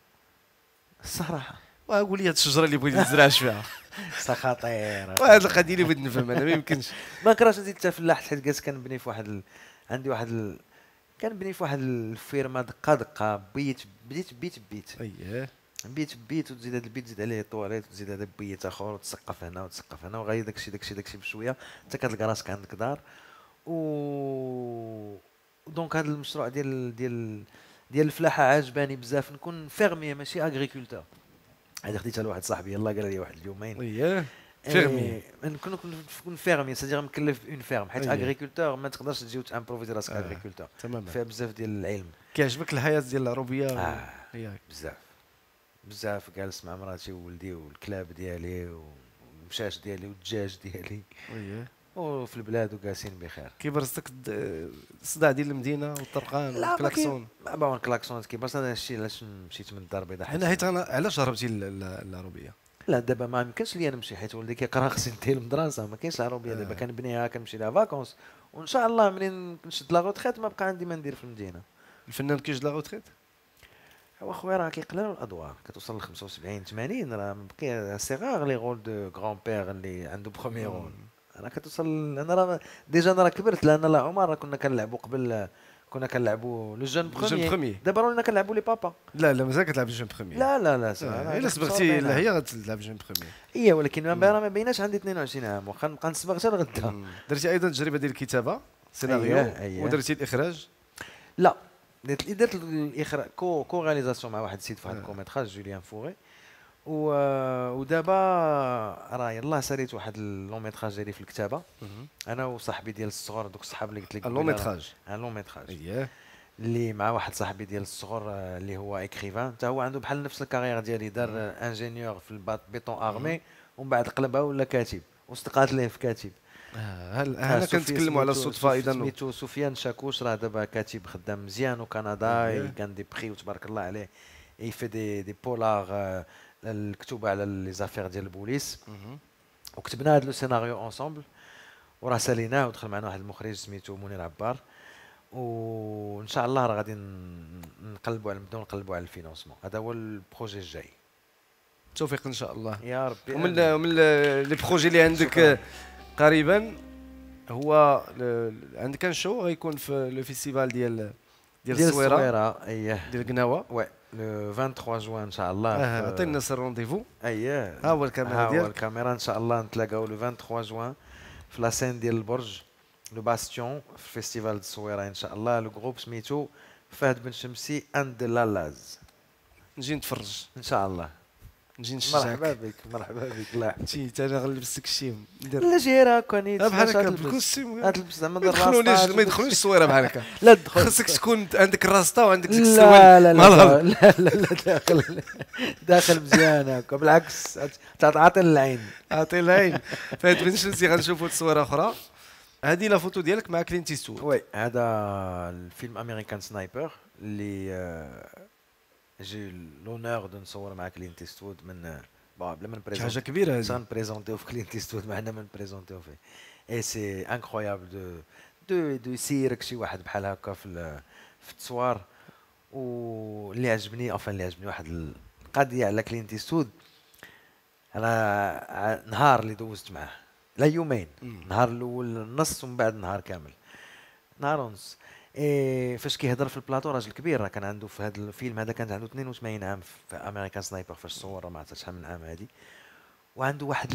الصراحه. وقول لي هاد الشجره اللي بغيت نزرعش فيها صا خطير وهاد القضيه اللي بغيت نفهم انا ما يمكنش. ما كرهتش نزيد حتى فلاحت، حيت جالس كنبني في واحد ال... عندي واحد ال... كنبني في واحد الفيرما دقه دقه. بيت بديت بيت بيت اييه بيت بيت وتزيد هذا البيت تزيد عليه طواليت وتزيد هذا بيت اخر وتسقف هنا وتسقف هنا وغادي داكشي داكشي داكشي بشويه حتى كتلقى راسك عندك دار. و دونك هذا المشروع ديال ديال ديال الفلاحه عاجباني بزاف. نكون فيرمي ماشي اغريكولتور. هذه خديتها لواحد صاحبي يلاه قال لي واحد اليومين. اييه فيرمي نكون نكون فيرمي سادير مكلف اون فيرم، حيت اغريكولتور ما تقدرش تجي وتامبروفيزي راسك اغريكولتور. تماما فيها بزاف ديال العلم. كيعجبك الحياه ديال العروبيه؟ اه ياك بزاف بزاف. جالس مع مراتي وولدي والكلاب ديالي والمشاش ديالي والدجاج ديالي اييه وفي البلاد وجالسين بخير. كيبرزك الصداع ديال المدينه والطرقان والكلاكسون؟ لا با الكلاكسون كيبرز. هذا الشيء علاش مشيت من الدار البيضاء. انا حيت انا علاش هربتي العروبيه؟ لا دابا ما يمكنش لي نمشي حيت ولدي كيقرا خصني ندير المدرسه، ما كاينش العروبيه دابا. كنبنيها كنمشي لها فاكونس وان شاء الله منين نشد لا روتريت ما بقى عندي ما ندير في المدينه. الفنان كيجد لا روتريت؟ هو خويا راه كيقلالوا الادوار، كتوصل ل خمسة وسبعين ثمانين راه بقي سيغار لي رول دو غران بير اللي عنده بروميي رول. انا كتوصل انا راه ديجا انا راه كبرت، لان لا عمر كنا كنلعبوا قبل كنا كنلعبوا لو جون بروميي. دابا رانا كنلعبوا لي بابا. لا لا مازال كتلعب جون بروميي. لا لا لا الا سبقتي لا هي غتلعب جون بروميي. اي ولكن ما ما بيناش عندي اثنين وعشرين عام واخا نبقى نسبق حتى لغدا. درتي ايضا تجربه ديال الكتابه سيناريو ودرتي الاخراج؟ لا درت درت الاخراج كو كو رياليزاسيون مع واحد السيد في واحد الكوميتراج جوليان فوري. و ودابا راه يلاه ساليت واحد اللون ميتراج ديالي في الكتابه انا وصاحبي ديال الصغر، دوك الصحاب اللي قلت لك اللون ميتراج. اللون ميتراج اييه اللي مع واحد صاحبي ديال الصغر اللي هو اكريفان، حتى هو عنده بحال نفس الكارير ديالي. دار انجينيور في البيطون ارمي ومن بعد قلبها ولا كاتب واستقالت ليه في كاتب. هل انا كنتكلموا على الصدفه ايضا. سميتو سفيان شاكوش، راه دابا كاتب خدام مزيان وكندا كان دي بري وتبارك الله عليه. يفي دي دي بولار الكتوبه على لي زافير ديال البوليس وكتبنا هذا لو سيناريو اونصومبل وراه ساليناه ودخل معنا واحد المخرج سميتو منير عبار. وان شاء الله راه غادي نقلبوا على نبداو نقلبوا على الفينونسمون. هذا هو البروجي الجاي. توفيق ان شاء الله يا ربي. ومن من لي بروجي اللي عندك قريبا هو عندك كان شو غيكون في لو فيستيفال ديال ديال الصويره. اييه ديال قناوه. وي لو ثلاثة وعشرين جوان ان شاء الله. اه عطينا الناس الرونديفو. اييه ها هو الكاميرا ديالك. ها هو الكاميرا ان شاء الله نتلاقاو لو ثلاثة وعشرين جوان في لاسين ديال البرج لو باستيون في فيستيفال الصويره ان شاء الله. لو جروب سميتو فهد بن شمسي اند لالاز. نجي نتفرج ان شاء الله. نجي نشجعك. مرحبا بك مرحبا بك. لا انت انا غنلبسك الشيم ندير لا جير هكا نيت بحال هكا بالكوستيم. غتلبس زعما ما يدخلونيش ما يدخلونيش الصويره بحال هكا. لا دخل خاصك تكون عندك الراسطه وعندك ديك السوال. لا لا لا لا لا لا داخل داخل مزيان هكا بالعكس تعطي العين عطي العين. فهاد بن شمسي غنشوفوا الصوره اخرى. هذه لا فوتو ديالك مع كلينت ايستوود. وي هذا الفيلم امريكان سنايبر اللي جي لونور دو نصور مع كلينت ايستوود من بون بلا ما نبريزونتي حاجه كبيره هذه. سان بريزونتيو في كلينت ايستوود معنا ما نبريزونتيو فيه. اي سي انكرويابل دو دو دو يسيرك شي واحد بحال هكا في في التصوير. واللي عجبني افان اللي عجبني واحد القضيه على كلينت ايستوود على نهار اللي دوزت معاه لا يومين. النهار الاول نص ومن بعد نهار كامل نهار ونص. إيه فاش كيهضر في البلاطو راجل كبير راه كان عنده في هذا الفيلم هذا كان عنده اثنين وثمانين عام في امريكان سنايبر فاش صور ما عرفتش شحال من عام هذه. وعنده واحد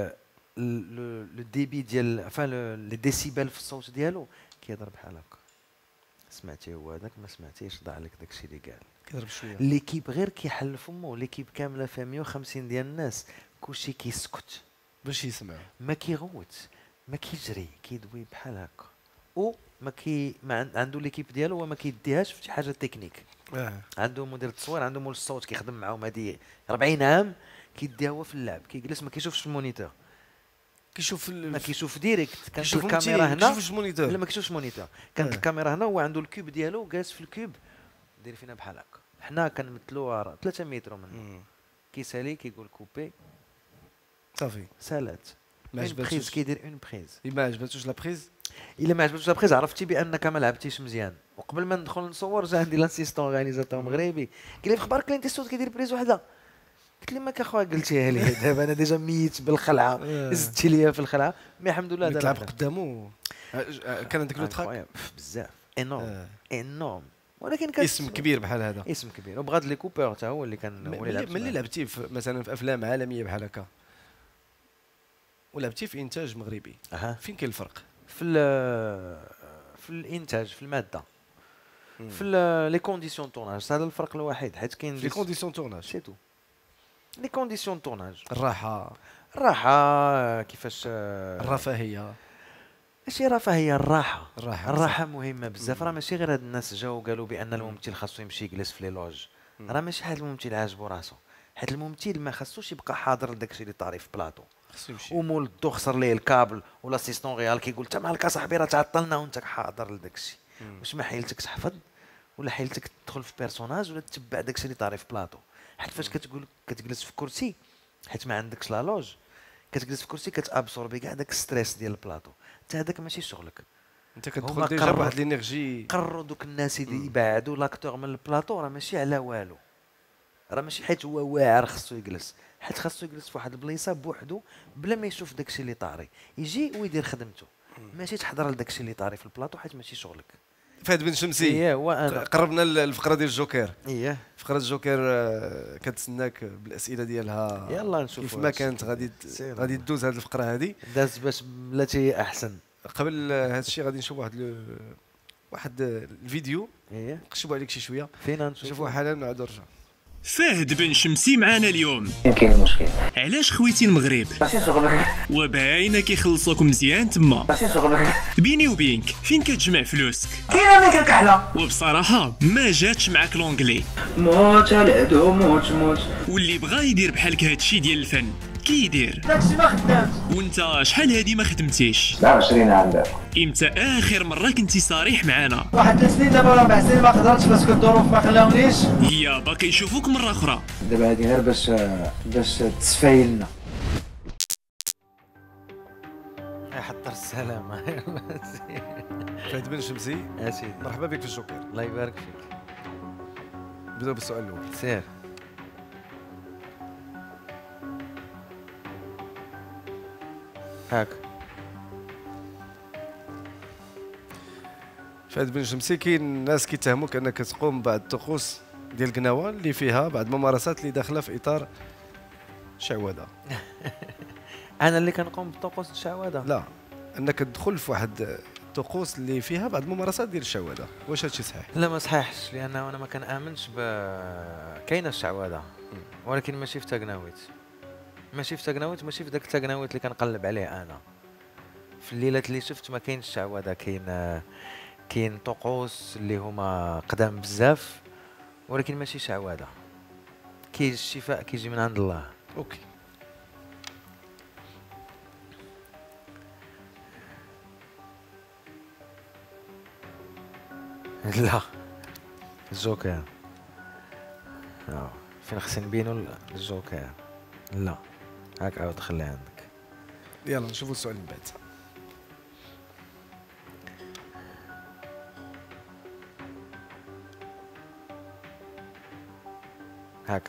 لو ديبي ديال enfin لي ديسيبل في الصوت ديالو كيهضر بحال هكا. سمعتي هو هذاك ما سمعتيش ضاع لك داكشي اللي قال. كيضرب شويه ليكيب غير كيحل فمو ليكيب كامله فيها مية وخمسين ديال الناس كلشي كيسكت باش يسمع. ما كيغوت ما كيجري كيدوي بحال هكا. او ما كي ما عنده ليكيب ديالو وما كيديهاش في شي حاجه تكنيك. آه. عنده مدير التصوير عنده مول الصوت كيخدم معاهم هذه أربعين عام كيديها هو في اللعب كيجلس ما كيشوفش المونيتور كيشوف ما كيشوف ديريكت. كانت كيشوف الكاميرا هنا كيشوفش المونيتور. لا ما كيشوفش المونيتور. كانت آه. الكاميرا هنا هو عنده الكوب ديالو جالس في الكوب داير فينا بحال هكا. حنا كنمثلوها ثلاثة متر منه كيسالي كيقول كوبي صافي سالات. ما عجبتوش كيدير اون بريز. ما عجبتوش لا بريز. الا ما عجبتوش لابريز عرفتي بانك ما لعبتيش مزيان. وقبل ما ندخل نصور جا عندي لاسيستون رياليزاتور مغربي قال لي في اخبار كلينت ايستوود كيدير بريز وحده. قلت له ماك اخويا قلتيها لي دابا انا ديجا ميت بالخلعه زدتي ليا في الخلعه. مي الحمد لله تلعب قدامه كان عندك لو تراك بزاف انورم انورم. ولكن كان اسم كبير بحال هذا اسم كبير. وبغاد لي كوبر حتى هو اللي كان هو اللي لعب. ملي لعبتي مثلا في افلام عالميه بحال هكا ولعبتي في انتاج مغربي أه. فين كاين الفرق؟ في في الانتاج في الماده مم. في لي كونديسيون تورناج هذا الفرق الوحيد حيت كاين لي كونديسيون تورناج سي تو. لي كونديسيون تورناج الراحه الراحه كيفاش الرفاهيه ماشي رفاهيه الراحه الراحه الراحه مهمه بزاف. راه ماشي غير هاد الناس جاو قالوا بان الممثل خاصو يمشي يجلس في لي لوج. راه ماشي حيت الممثل عاجبو راسو حيت الممثل ما خاصوش يبقى حاضر لداكشي اللي طاري في بلاطو. ومول الضو خسر ليه الكابل والاسيستون ريال كيقول انت مالك اصاحبي راه تعطلنا وانت حاضر لداكشي. واش ما حيلتك تحفظ ولا حيلتك تدخل في بيرسوناج ولا تتبع داكشي اللي طاري في بلاطو. حيت فاش كتقول كتجلس في كرسي حيت ما عندكش لا لوج كتجلس في كرسي كتابسوربي كاع داك ستريس ديال البلاطو. انت هذاك ماشي شغلك. انت كتدخل ديجا بواحد لينيرجي. قرروا دوك الناس اللي يبعدوا لاكتور من البلاطو راه ماشي على والو. راه ماشي حيت هو واعر خصو يجلس حيت خاصو يجلس في واحد البلايصه بوحدو بلا ما يشوف داكشي اللي طاري يجي ويدير خدمته. ماشي تحضر لداكشي اللي طاري في البلاطو حيت ماشي شغلك. فهد بن شمسي اييه قربنا للفقره ديال الجوكر. اييه فقره الجوكر كتسناك بالاسئله ديالها. يلا نشوف كيف ما كانت غادي غادي تدوز هذه الفقره هذه داز باش بلاتي احسن. قبل هذا الشيء غادي نشوف واحد لو واحد الفيديو. اييه نقشبوا عليك شي شويه. فينا نشوفوا حالا ونعاودوا نرجعوا. فهد بن شمسي معانا اليوم. كاين المشكل علاش خويتي المغرب؟ ماشي شغلك. وباينه كيخلصوك مزيان تما. ماشي شغلك. بيني وبينك فين كتجمع فلوسك؟ كاينه منك الكحله. وبصراحه ما جاتش معاك لونجلي. موت العدو موت موت. واللي بغى يدير بحالك هادشي ديال الفن كيدير. داكشي ما خدامش. وانت شحال هادي ما خدمتيش؟ عشرين عام دابا. امتى اخر مره كنتي صريح معانا؟ واحد ثلاث سنين دابا ربع سنين ما قدرتش باسكو الظروف ما خلاونيش. هي باقي يشوفوك مره اخرى. دابا هادي غير باش باش تسفايلنا. حضر السلامه. فهد بن شمسي يا سيدي مرحبا بك في الجوكر. الله يبارك فيك. نبداو بالسؤال الاول. سير. هاك فهد بن شمسي كاين ناس كيتهموك انك تقوم بعض الطقوس ديال القناوه اللي فيها بعض الممارسات اللي داخله في اطار شعوذه. انا اللي كنقوم بطقوس الشعوذه؟ لا انك تدخل في واحد الطقوس اللي فيها بعض الممارسات ديال الشعوذه، واش هادشي صحيح؟ لا ما صحيحش، لانه انا ما كنامنش ب كاينه الشعوذه ولكن ماشي في تاكناويت، ماشي في تاكناويت، ماشي في داك التاكناويت اللي كنقلب عليه انا. في الليلات اللي شفت ما كاينش الشعوذه، كاين كاين طقوس اللي هما قدام بزاف ولكن ماشي شعوذه. كي الشفاء كيجي من عند الله. اوكي. لا الجوكر. اه فين خصنا نبينوا الجوكر؟ لا هاك عاود خليها عندك. يلا نشوفوا السؤال من بعد. هاك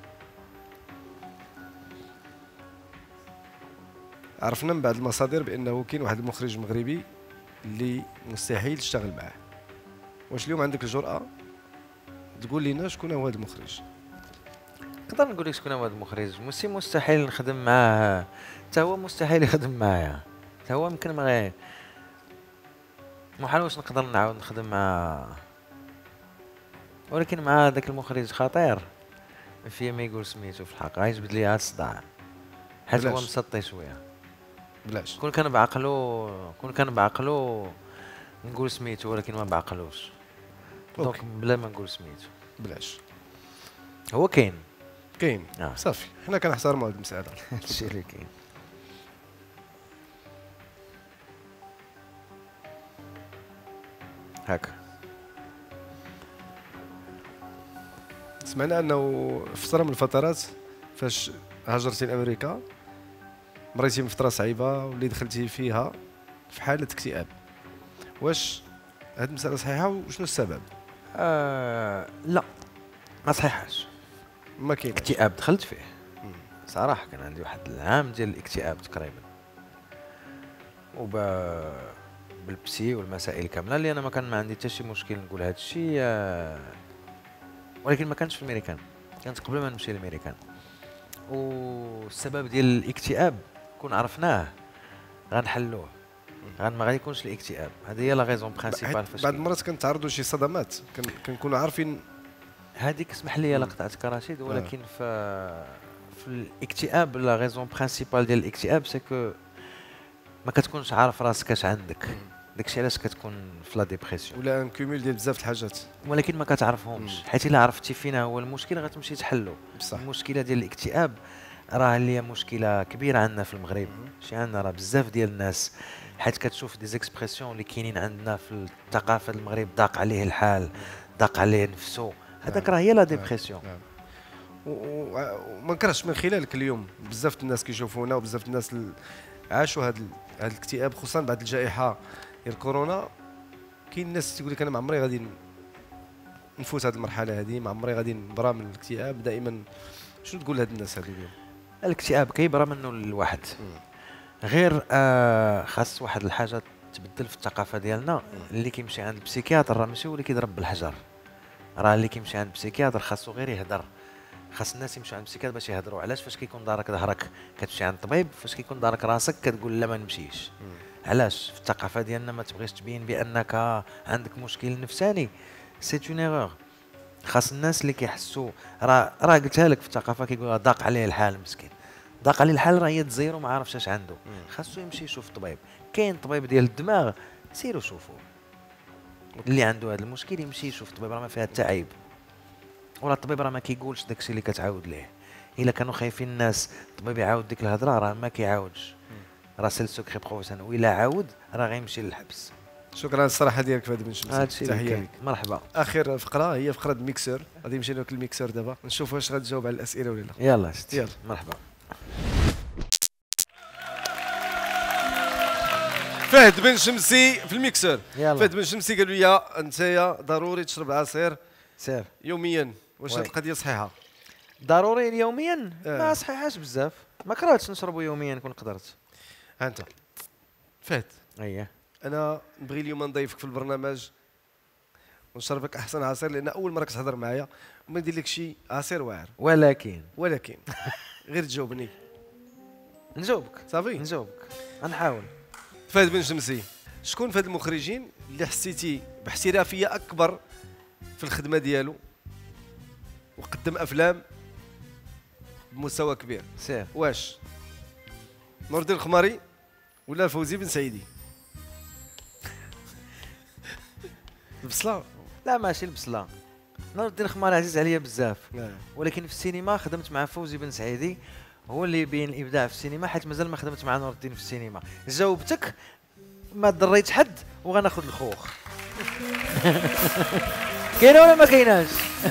عرفنا من بعض المصادر بانه كاين واحد المخرج مغربي اللي مستحيل تشتغل معاه. واش اليوم عندك الجرأة تقول لنا شكون هو هذا المخرج؟ نقدر نقول لك شكون هو هذا المخرج. ماشي مستحيل نخدم معاه، حتى هو مستحيل يخدم معايا، حتى هو يمكن ما محال واش نقدر نعاود نخدم مع، ولكن مع هذاك المخرج خطير فيه ما يقول سميتو في الحق غيجبد لي هذا الصداع حيت هو مسطي شويه. بلاش كون كان بعقلو كون كان بعقلو نقول سميتو ولكن ما بعقلوش، دونك بلا ما نقول سميتو. بلاش هو كاين كاين آه. صافي حنا كنحترموا هذه المساله. هادشي اللي كاين. هاكا سمعنا انه في فتره من الفترات فاش هاجرتي لامريكا مريتي من فتره صعيبه واللي دخلتي فيها في حاله اكتئاب. واش هاد المساله صحيحه وشنو السبب؟ آه لا ما صحيحاش، ما كاين اكتئاب دخلت فيه صراحه. كان عندي واحد العام ديال الاكتئاب تقريبا، وب بالبسي والمسائل كامله اللي انا ما كان ما عندي حتى شي مشكل نقول هذا الشيء آه ولكن ما كانش في الميريكان، كانت قبل ما نمشي للميريكان. والسبب ديال الاكتئاب كون عرفناه غنحلوه، غن ما غاديكونش الاكتئاب. هذه هي لا غيزون برينسيبال. فاش بعض المرات كنتعرضوا لشي صدمات كنكونوا عارفين. هذيك اسمح لي لا قطعتك رشيد، ولكن في في الاكتئاب لا غيزون برينسيبال ديال الاكتئاب سي كو ما كتكونش عارف راسك اش عندك، داكشي علاش كتكون في لا ديبرسيون ولا ان كوميل ديال بزاف د الحاجات ولكن ما كتعرفهمش. حيت الا عرفتي فين هو المشكل غتمشي تحلو. بصح المشكله ديال الاكتئاب راه اللي هي مشكله كبيره عندنا في المغرب، شي عندنا راه بزاف ديال الناس، حيت كتشوف دي زيكسبرسيون اللي كاينين عندنا في الثقافه المغرب، ضاق عليه الحال، ضاق عليه نفسه، هذاك راه هي لا ديبرسيون. وما نكرهش من خلالك اليوم بزاف الناس كيشوفونا وبزاف الناس عاشوا هذا هذا الاكتئاب، خصوصا بعد الجائحه ديال كورونا. كاين الناس تيقول لك انا ما عمري غادي نفوت هذه المرحله هذه، ما عمري غادي نبرى من الاكتئاب. دائما شنو تقول لهاد الناس هذو اليوم؟ الاكتئاب كيبرى منه الواحد، غير آه خاص واحد الحاجه تبدل في الثقافه ديالنا. اللي كيمشي عند البسيكياتر راه ماشي هو اللي كيضرب بالحجر، راه اللي كيمشي عند البسيكياتر خاصو غير يهدر. خاص الناس يمشيو عند البسيكياتر باش يهضروا. علاش؟ فاش كيكون دارك ظهرك كتمشي عند الطبيب، فاش كيكون دارك راسك كتقول لا ما نمشيش. علاش؟ في الثقافه ديالنا ما تبغيش تبين بانك عندك مشكل نفساني، سي اون ايرور. خاص الناس اللي كيحسوا، راه راه قلتها لك في الثقافه كيقول ضاق عليه الحال مسكين، ضاق عليه الحال راه هي تزيرو ما عارفش اش عنده، خاصو يمشي يشوف الطبيب. كاين طبيب ديال الدماغ سيروا شوفوا اللي عنده هذا المشكل يمشي يشوف الطبيب، راه ما فيها حتى عيب. ولا الطبيب راه ما كيقولش داكشي اللي كتعاود ليه. الا كانوا خايفين الناس الطبيب يعاود ديك الهضره راه ما كيعاودش، راه سي السكري بروفيسيونيل، وإلا عاود راه غيمشي للحبس. شكرا على الصراحه ديالك فهاد بن شمس، تحيه لك. مرحبا. اخر فقره هي فقره الميكسور، غادي نمشي لك الميكسور دابا نشوف واش غتجاوب على الاسئله ولا لا. يلا يلا مرحبا. فهد بن شمسي في الميكسور. يلا. فهد بن شمسي قالوا لي انت ضروري تشرب عصير سير يوميا، واش هذه القضيه صحيحه؟ ضروري يوميا؟ آه. ما صحيحاش بزاف، ما كرهتش نشربو يوميا كون قدرت. ها انت فهد. اييه انا نبغي اليوم نضيفك في البرنامج ونشربك احسن عصير، لان اول مره كتهضر معايا وما ندير لك شي عصير واعر. ولكن ولكن غير تجاوبني. نجاوبك صافي نجاوبك، غنحاول. فهد بن شمسي، شكون في هاد المخرجين اللي حسيتي باحترافيه اكبر في الخدمه ديالو وقدم افلام بمستوى كبير؟ سير. واش نور الدين الخماري ولا فوزي بن سعيدي؟ البصله؟ لا ماشي البصله. نور الدين الخماري عزيز عليا بزاف، نعم. ولكن في السينما خدمت مع فوزي بن سعيدي، هو اللي بين الابداع في السينما، حيت مازال ما خدمت مع نور الدين في السينما. جاوبتك ما ضريت حد وغناخذ الخوخ. كاينه ولا ما كايناش؟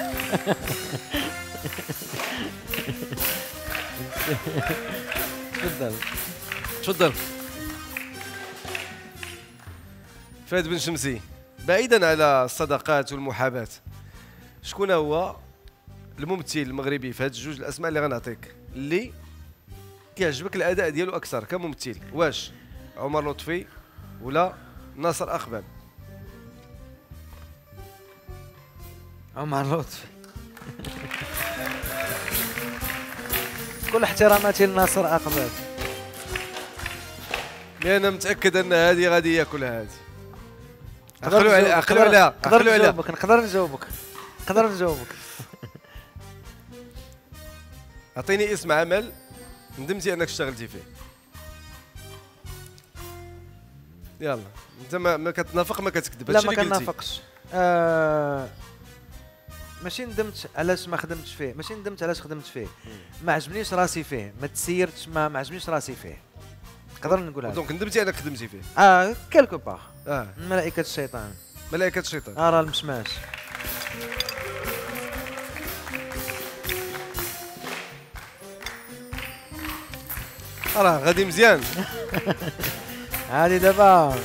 تفضل تفضل. فهد بن شمسي، بعيدا على الصداقات والمحاباه، شكون هو الممثل المغربي في هاد الجوج الاسماء اللي غنعطيك اللي كيعجبك الاداء ديالو اكثر كممثل؟ واش عمر لطفي ولا ناصر اخبان؟ عمر لطفي. كل احتراماتي لناصر اقبال، لأن انا متاكد ان هذه غادي ياكلها هذه. اخلو عليها اخلو عليها نقدر نجاوبك نقدر نجاوبك نقدر نجاوبك. اعطيني اسم عمل ندمتي انك اشتغلتي فيه. يلا انت ما, ما كتنافق ما كتكذب. لا ما كنافقش. آه ماشي ندمت علاش ما خدمتش فيه، ماشي ندمت علاش خدمت فيه، ما عجبنيش راسي فيه، ما تسيرتش، ما, ما عجبنيش راسي فيه. نقدر نقولها. دونك ندمتي انك خدمتي فيه. اه كالكو باغ. اه ملائكة الشيطان. ملائكة الشيطان. اه راه المشماش. راه غادي مزيان. هادي دابا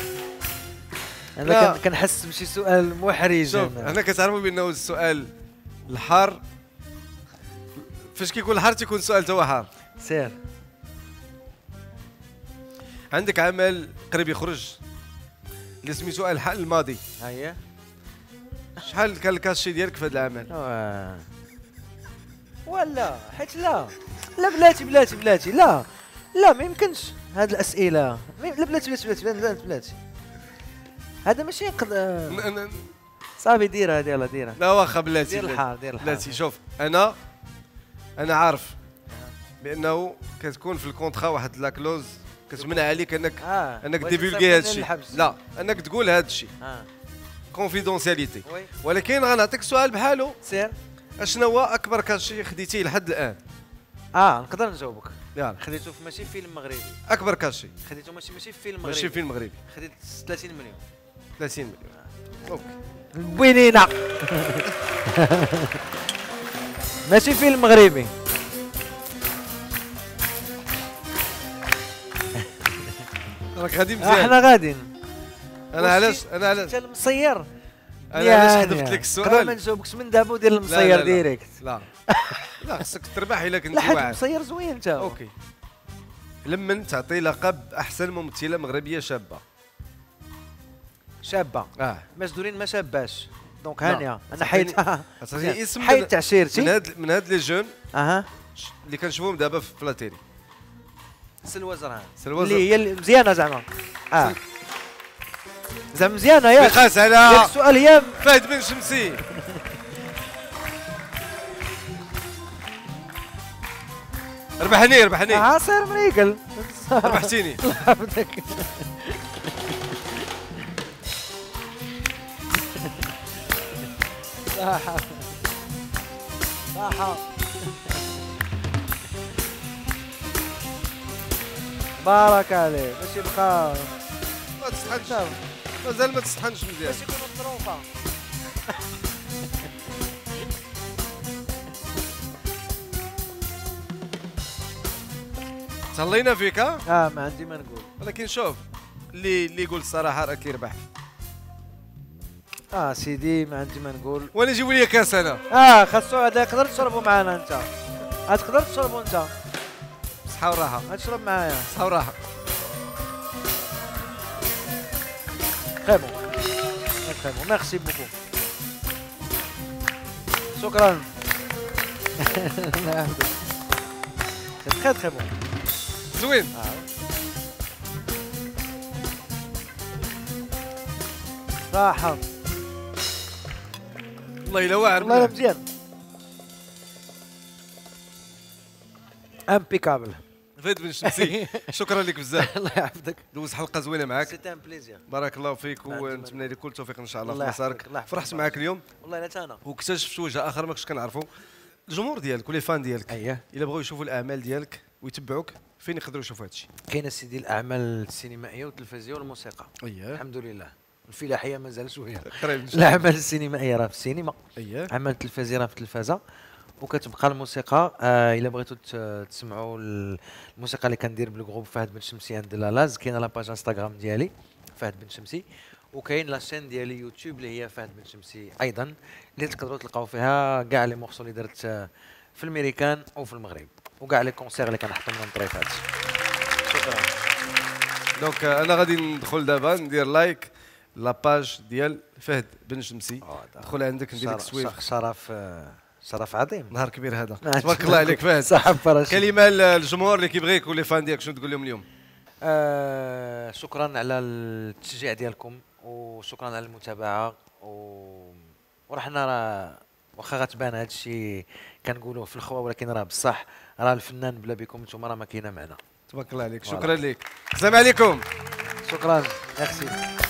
انا كنحس بشي سؤال محرج. شوف هنا كتعرفوا بانه السؤال الحار فاش كيكون الحار تيكون السؤال تا هو حار. سير. عندك عمل قريب يخرج اللي سميتو الحق الماضي. ها هي. شحال كان الكاشي ديالك في هذا العمل؟ آه. ولا حيت لا لا بلاتي بلاتي بلاتي لا لا ما يمكنش هاد الاسئله. لا بلاتي بلاتي بلاتي بلاتي بلاتي هذا ماشي ينقد. صافي ديرها ديرها ديرها. لا واخا بلاتي دير الحار دير الحار. بلاتي شوف انا انا عارف بانه كتكون في الكونترا واحد لاكلوز كتمنع عليك انك آه. انك ديفولغي هذا الشيء. لا انك تقول هذا الشيء. آه. كونفيدونسياليتي. ولكن غنعطيك سؤال بحالو. سير. اشنو هو اكبر كاشي خديتيه لحد الان؟ اه نقدر نجاوبك. يلا. خديته في ماشي فيلم مغربي. اكبر كاشي خديته ماشي ماشي في فيلم مغربي. ماشي فيلم مغربي. خديت ثلاثين مليون. ثلاثين مليون. اوكي. بوينينا. ماشي فيلم مغربي. راك غادي مزيان. احنا غاديين. انا علاش انا علاش انت المصير. انا علاش حذفت لك السؤال؟ قبل ما نجاوبكش من دابا ودير المصير ديريكت. لا لا خصك تربح الا كنتي لا حيت واعر. المصير زوين انت. اوكي. لمن تعطي لقب احسن ممثله مغربيه شابه. شابه. اه مسدورين ما شاباش. دونك هانيه انا حيت عطيني اسم حيت تعشيرتي من هاد من هاد لي جون. اها اللي كنشوفهم دابا في بلاتيري. سلوى زرعان. سلوى اللي هي مزيانه زعما. اه زعما مزيانه ياك. بقاس على ياك السؤال هي فهد بن شمسي. ربحني ربحني. اه سير مريقل. ربحتيني. الله يحفظك. صح صح. بارك عليك. ماشي بقى ما تستحنش. مازال ما تستحنش مزيان. باش يكونوا الطروفه. تهلينا فيك. ها اه ما عندي ما نقول. ولكن شوف اللي اللي يقول الصراحه راه كيربح. اه سيدي ما عندي ما نقول. وانا جيبوا لي كاس انا. اه خاصو هذا يقدر تشربوا معنا انت. غتقدر تشربوا انت. صحه وراحه. غتشرب معايا. صحه وراحه. Très bon. Très bon. Merci beaucoup. شكرا. C'est très très bon. زوين. آه. صح والله الا واعر والله مزيان امبيكابل. فهد بن شمسي شكرا لك بزاف. الله يحفظك. دوز حلقه زوينه معك. سيتي ان بليزير. بارك الله فيك ونتمنى لك كل التوفيق ان شاء الله في مسارك. الله فرحت معك اليوم. والله لا انا. واكتشفت وجه اخر ما كنتش كنعرفو. الجمهور ديالك ولي فان ديالك. اييه. الا بغاو يشوفوا الاعمال ديالك ويتبعوك فين يقدروا يشوفوا هذا الشيء؟ كاين سيدي الاعمال السينمائيه والتلفزيونيه والموسيقى. اييه. الحمد لله. الفلاحيه مازال شويه. قريب. الاعمال السينمائيه راه في السينما. اييه. الاعمال التلفزيونيه راه في التلفازه. وكتبقى الموسيقى آه الا بغيتوا تسمعوا الموسيقى اللي كندير بالجروب فهد بن شمسي عند لالاز كاينه لاباج انستغرام ديالي فهد بن شمسي وكاين لاشين ديالي يوتيوب اللي هي فهد بن شمسي ايضا اللي تقدروا تلقاو فيها كاع لي مورسو اللي درت في الميريكان او في المغرب وكاع لي كونسير اللي كنحطهم من طريفات. شكرا. دونك انا غادي ندخل دابا ندير لايك لاباج ديال فهد بن شمسي. دخل عندك ندير لك سويف. شرف شرف عظيم. نهار كبير هذا. تبارك الله عليك فهد. صحاب فراشي. كلمه للجمهور اللي كيبغيك واللي فان ديالك شنو تقول لهم اليوم؟ آه شكرا على التشجيع ديالكم وشكرا على المتابعه و ورحنا راه واخا غتبان هذا الشيء كنقولوه في الخوا ولكن راه بصح راه الفنان بلا بكم نتوما راه ما كاينه معنا. تبارك الله عليك. شكرا لك. السلام عليكم. شكرا. ميرسي.